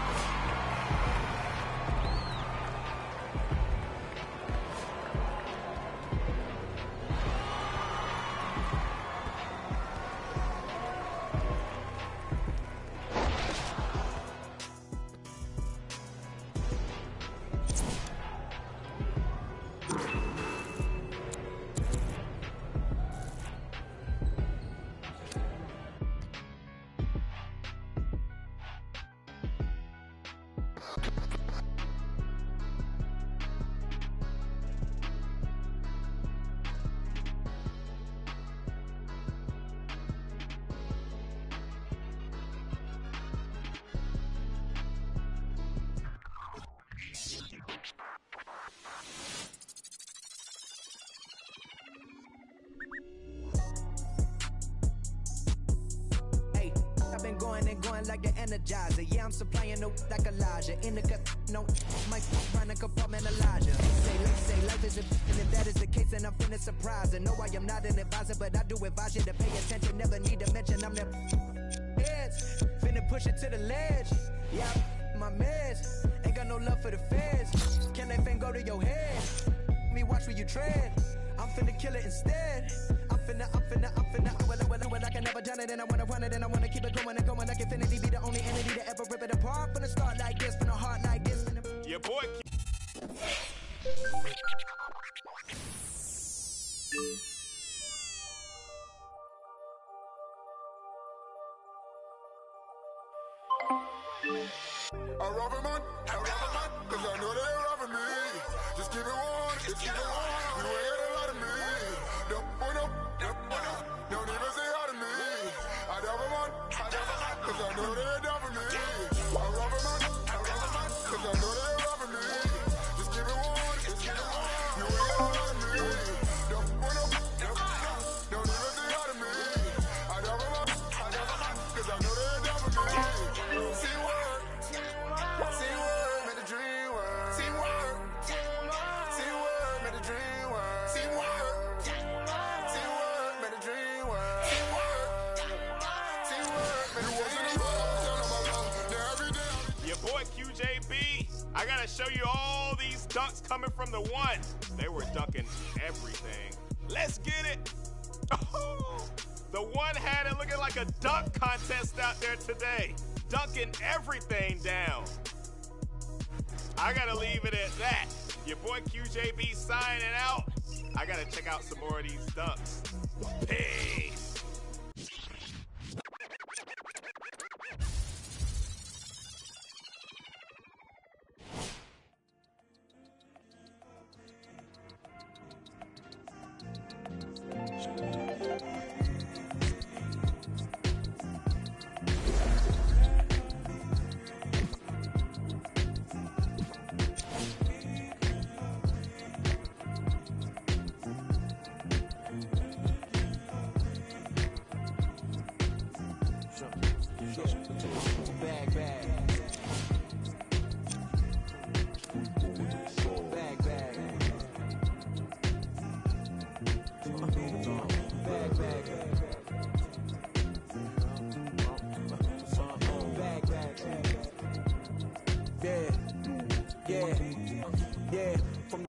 Been going and going like the Energizer. Yeah, I'm supplying the like Elijah. In the cut, no, my run a compartment Elijah. Say life is a and if that is the case, then I'm finna surprise. And no, I am not an advisor, but I do advise you to pay attention. Never need to mention I'm the heads. Finna push it to the ledge. Yeah, my meds. Ain't got no love for the feds. Can that thing go to your head? Me watch where you tread. I'm finna kill it instead. I'm finna, I can never done it, and I wanna run it, and I wanna keep it going and going like infinity. Be the only entity to ever rip it apart. Finna start like this, finna heart like this. Your boy. I rob a man, cause I know they robbing me. Just keep it one, just keep it one. You ain't got a lot of me. Don't even say hi to me. I rob a man, cause I know they robbing me. I rob a man, cause I know they robbing me. Just keep it one, just keep it one. You ain't got a lot of me. Don't even say hi to me. I rob a man, cause I know they robbing me. See what? Made the dream work. See work. Made the dream work. See work. Made the dream work. See work. Made the dream work. Your boy QJB. I gotta show you all these dunks coming from the one. They were dunking everything. Let's get it. Oh, the one had it looking like a dunk contest out there today. Dunking everything down. I gotta leave it at that. Your boy QJB signing out. I gotta check out some more of these dunks. Peace. Yeah. From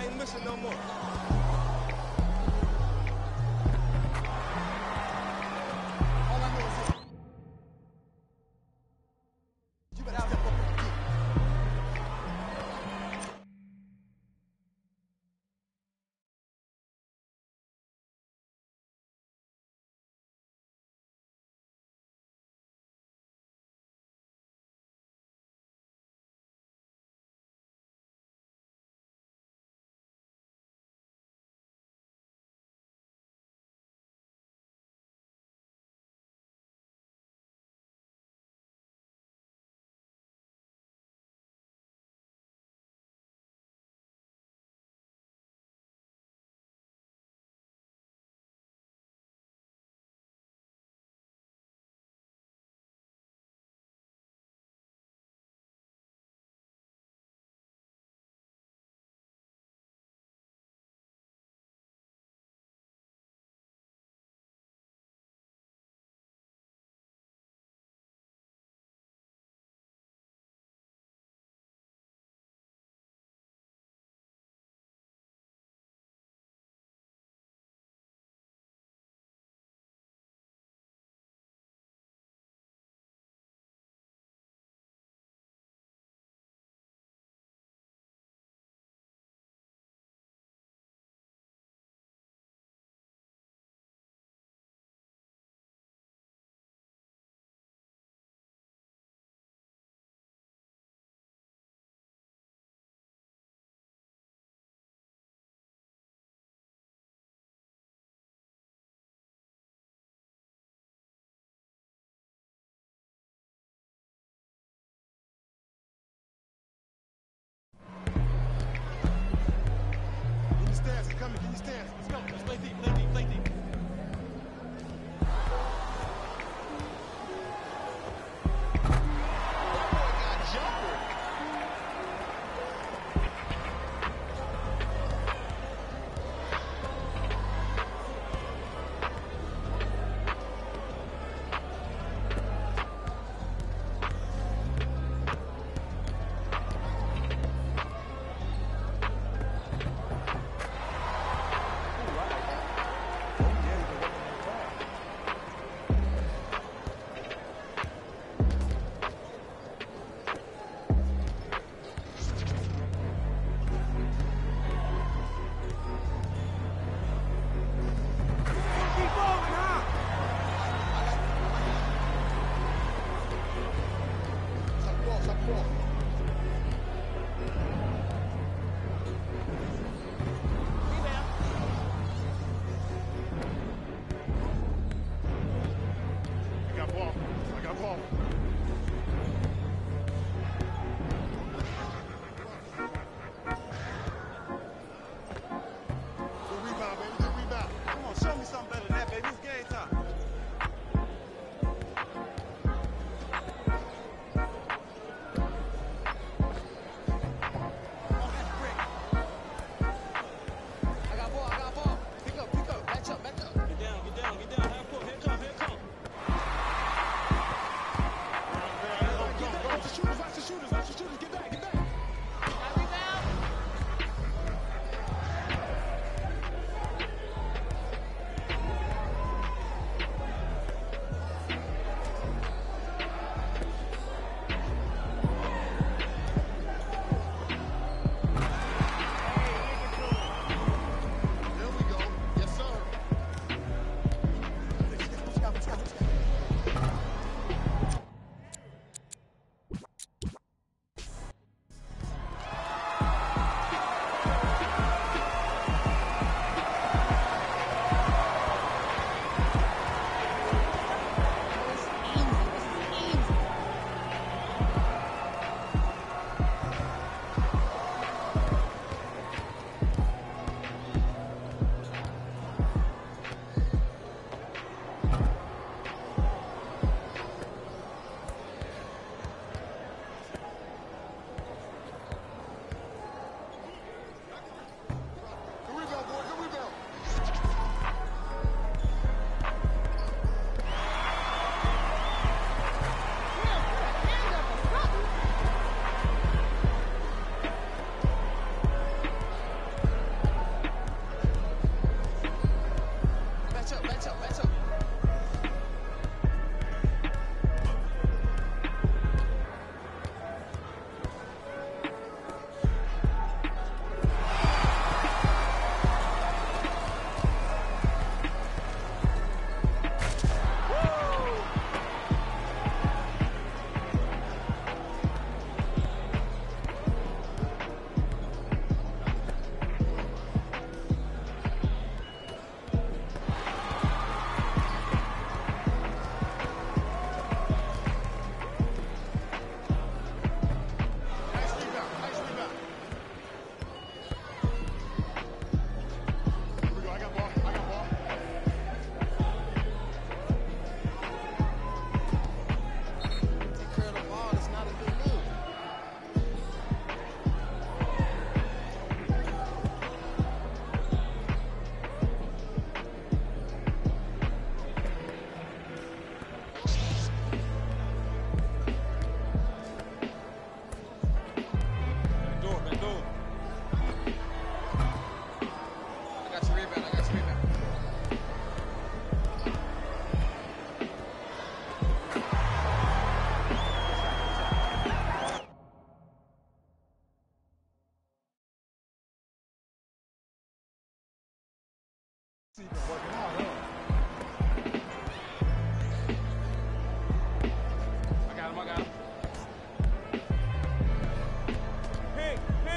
I ain't missing no more. All I know is this. You better step up and get it. I got him. Pick.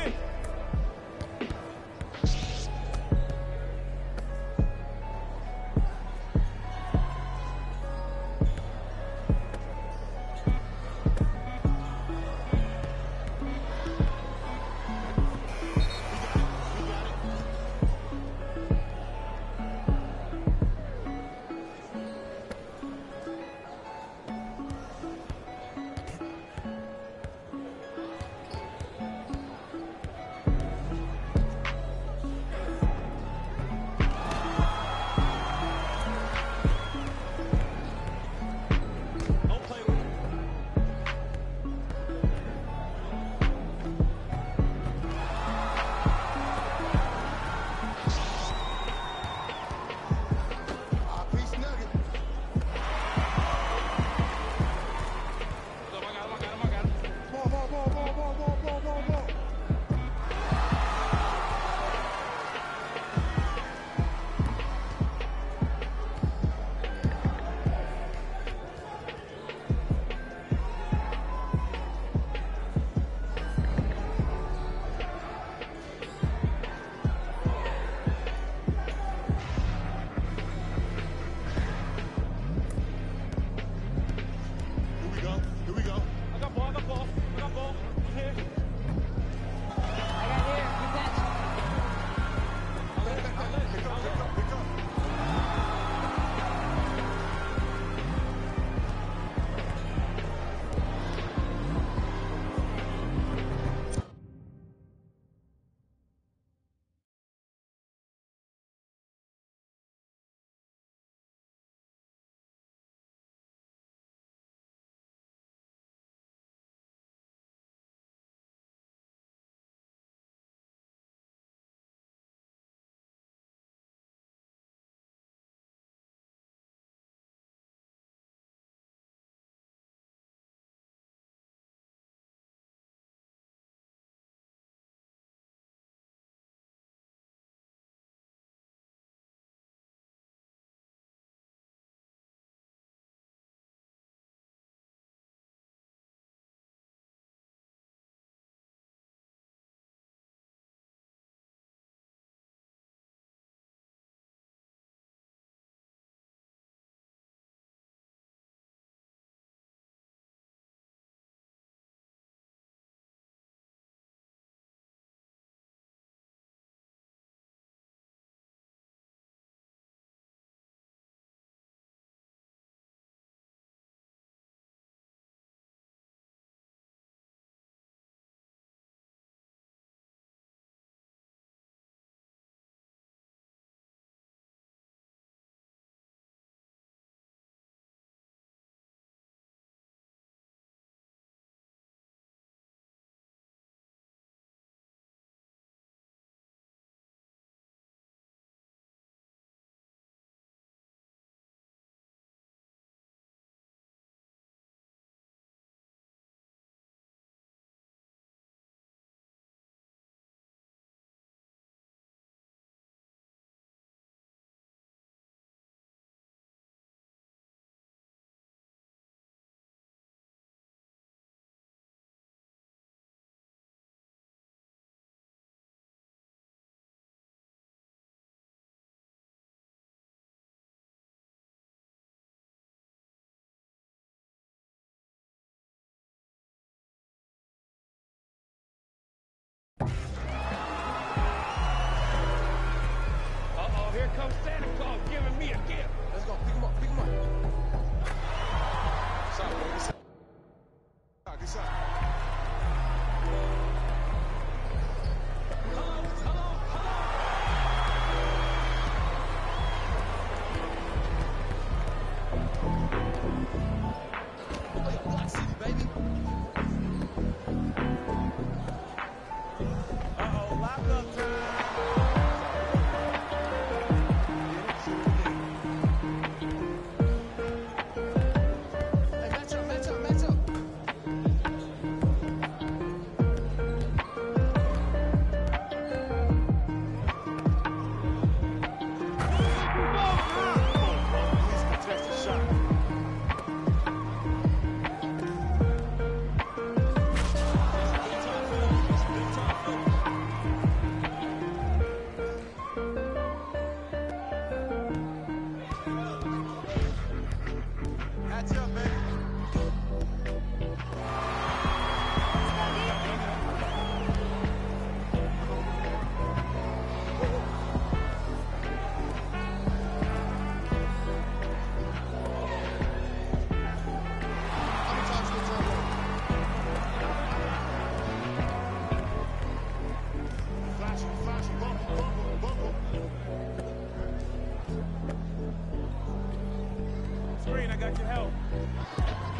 Here comes Santa Claus giving me a gift. Let's go. Pick him up. Stop, baby. Get shot. Block City, baby. Uh-oh, lock-up time. I got your help.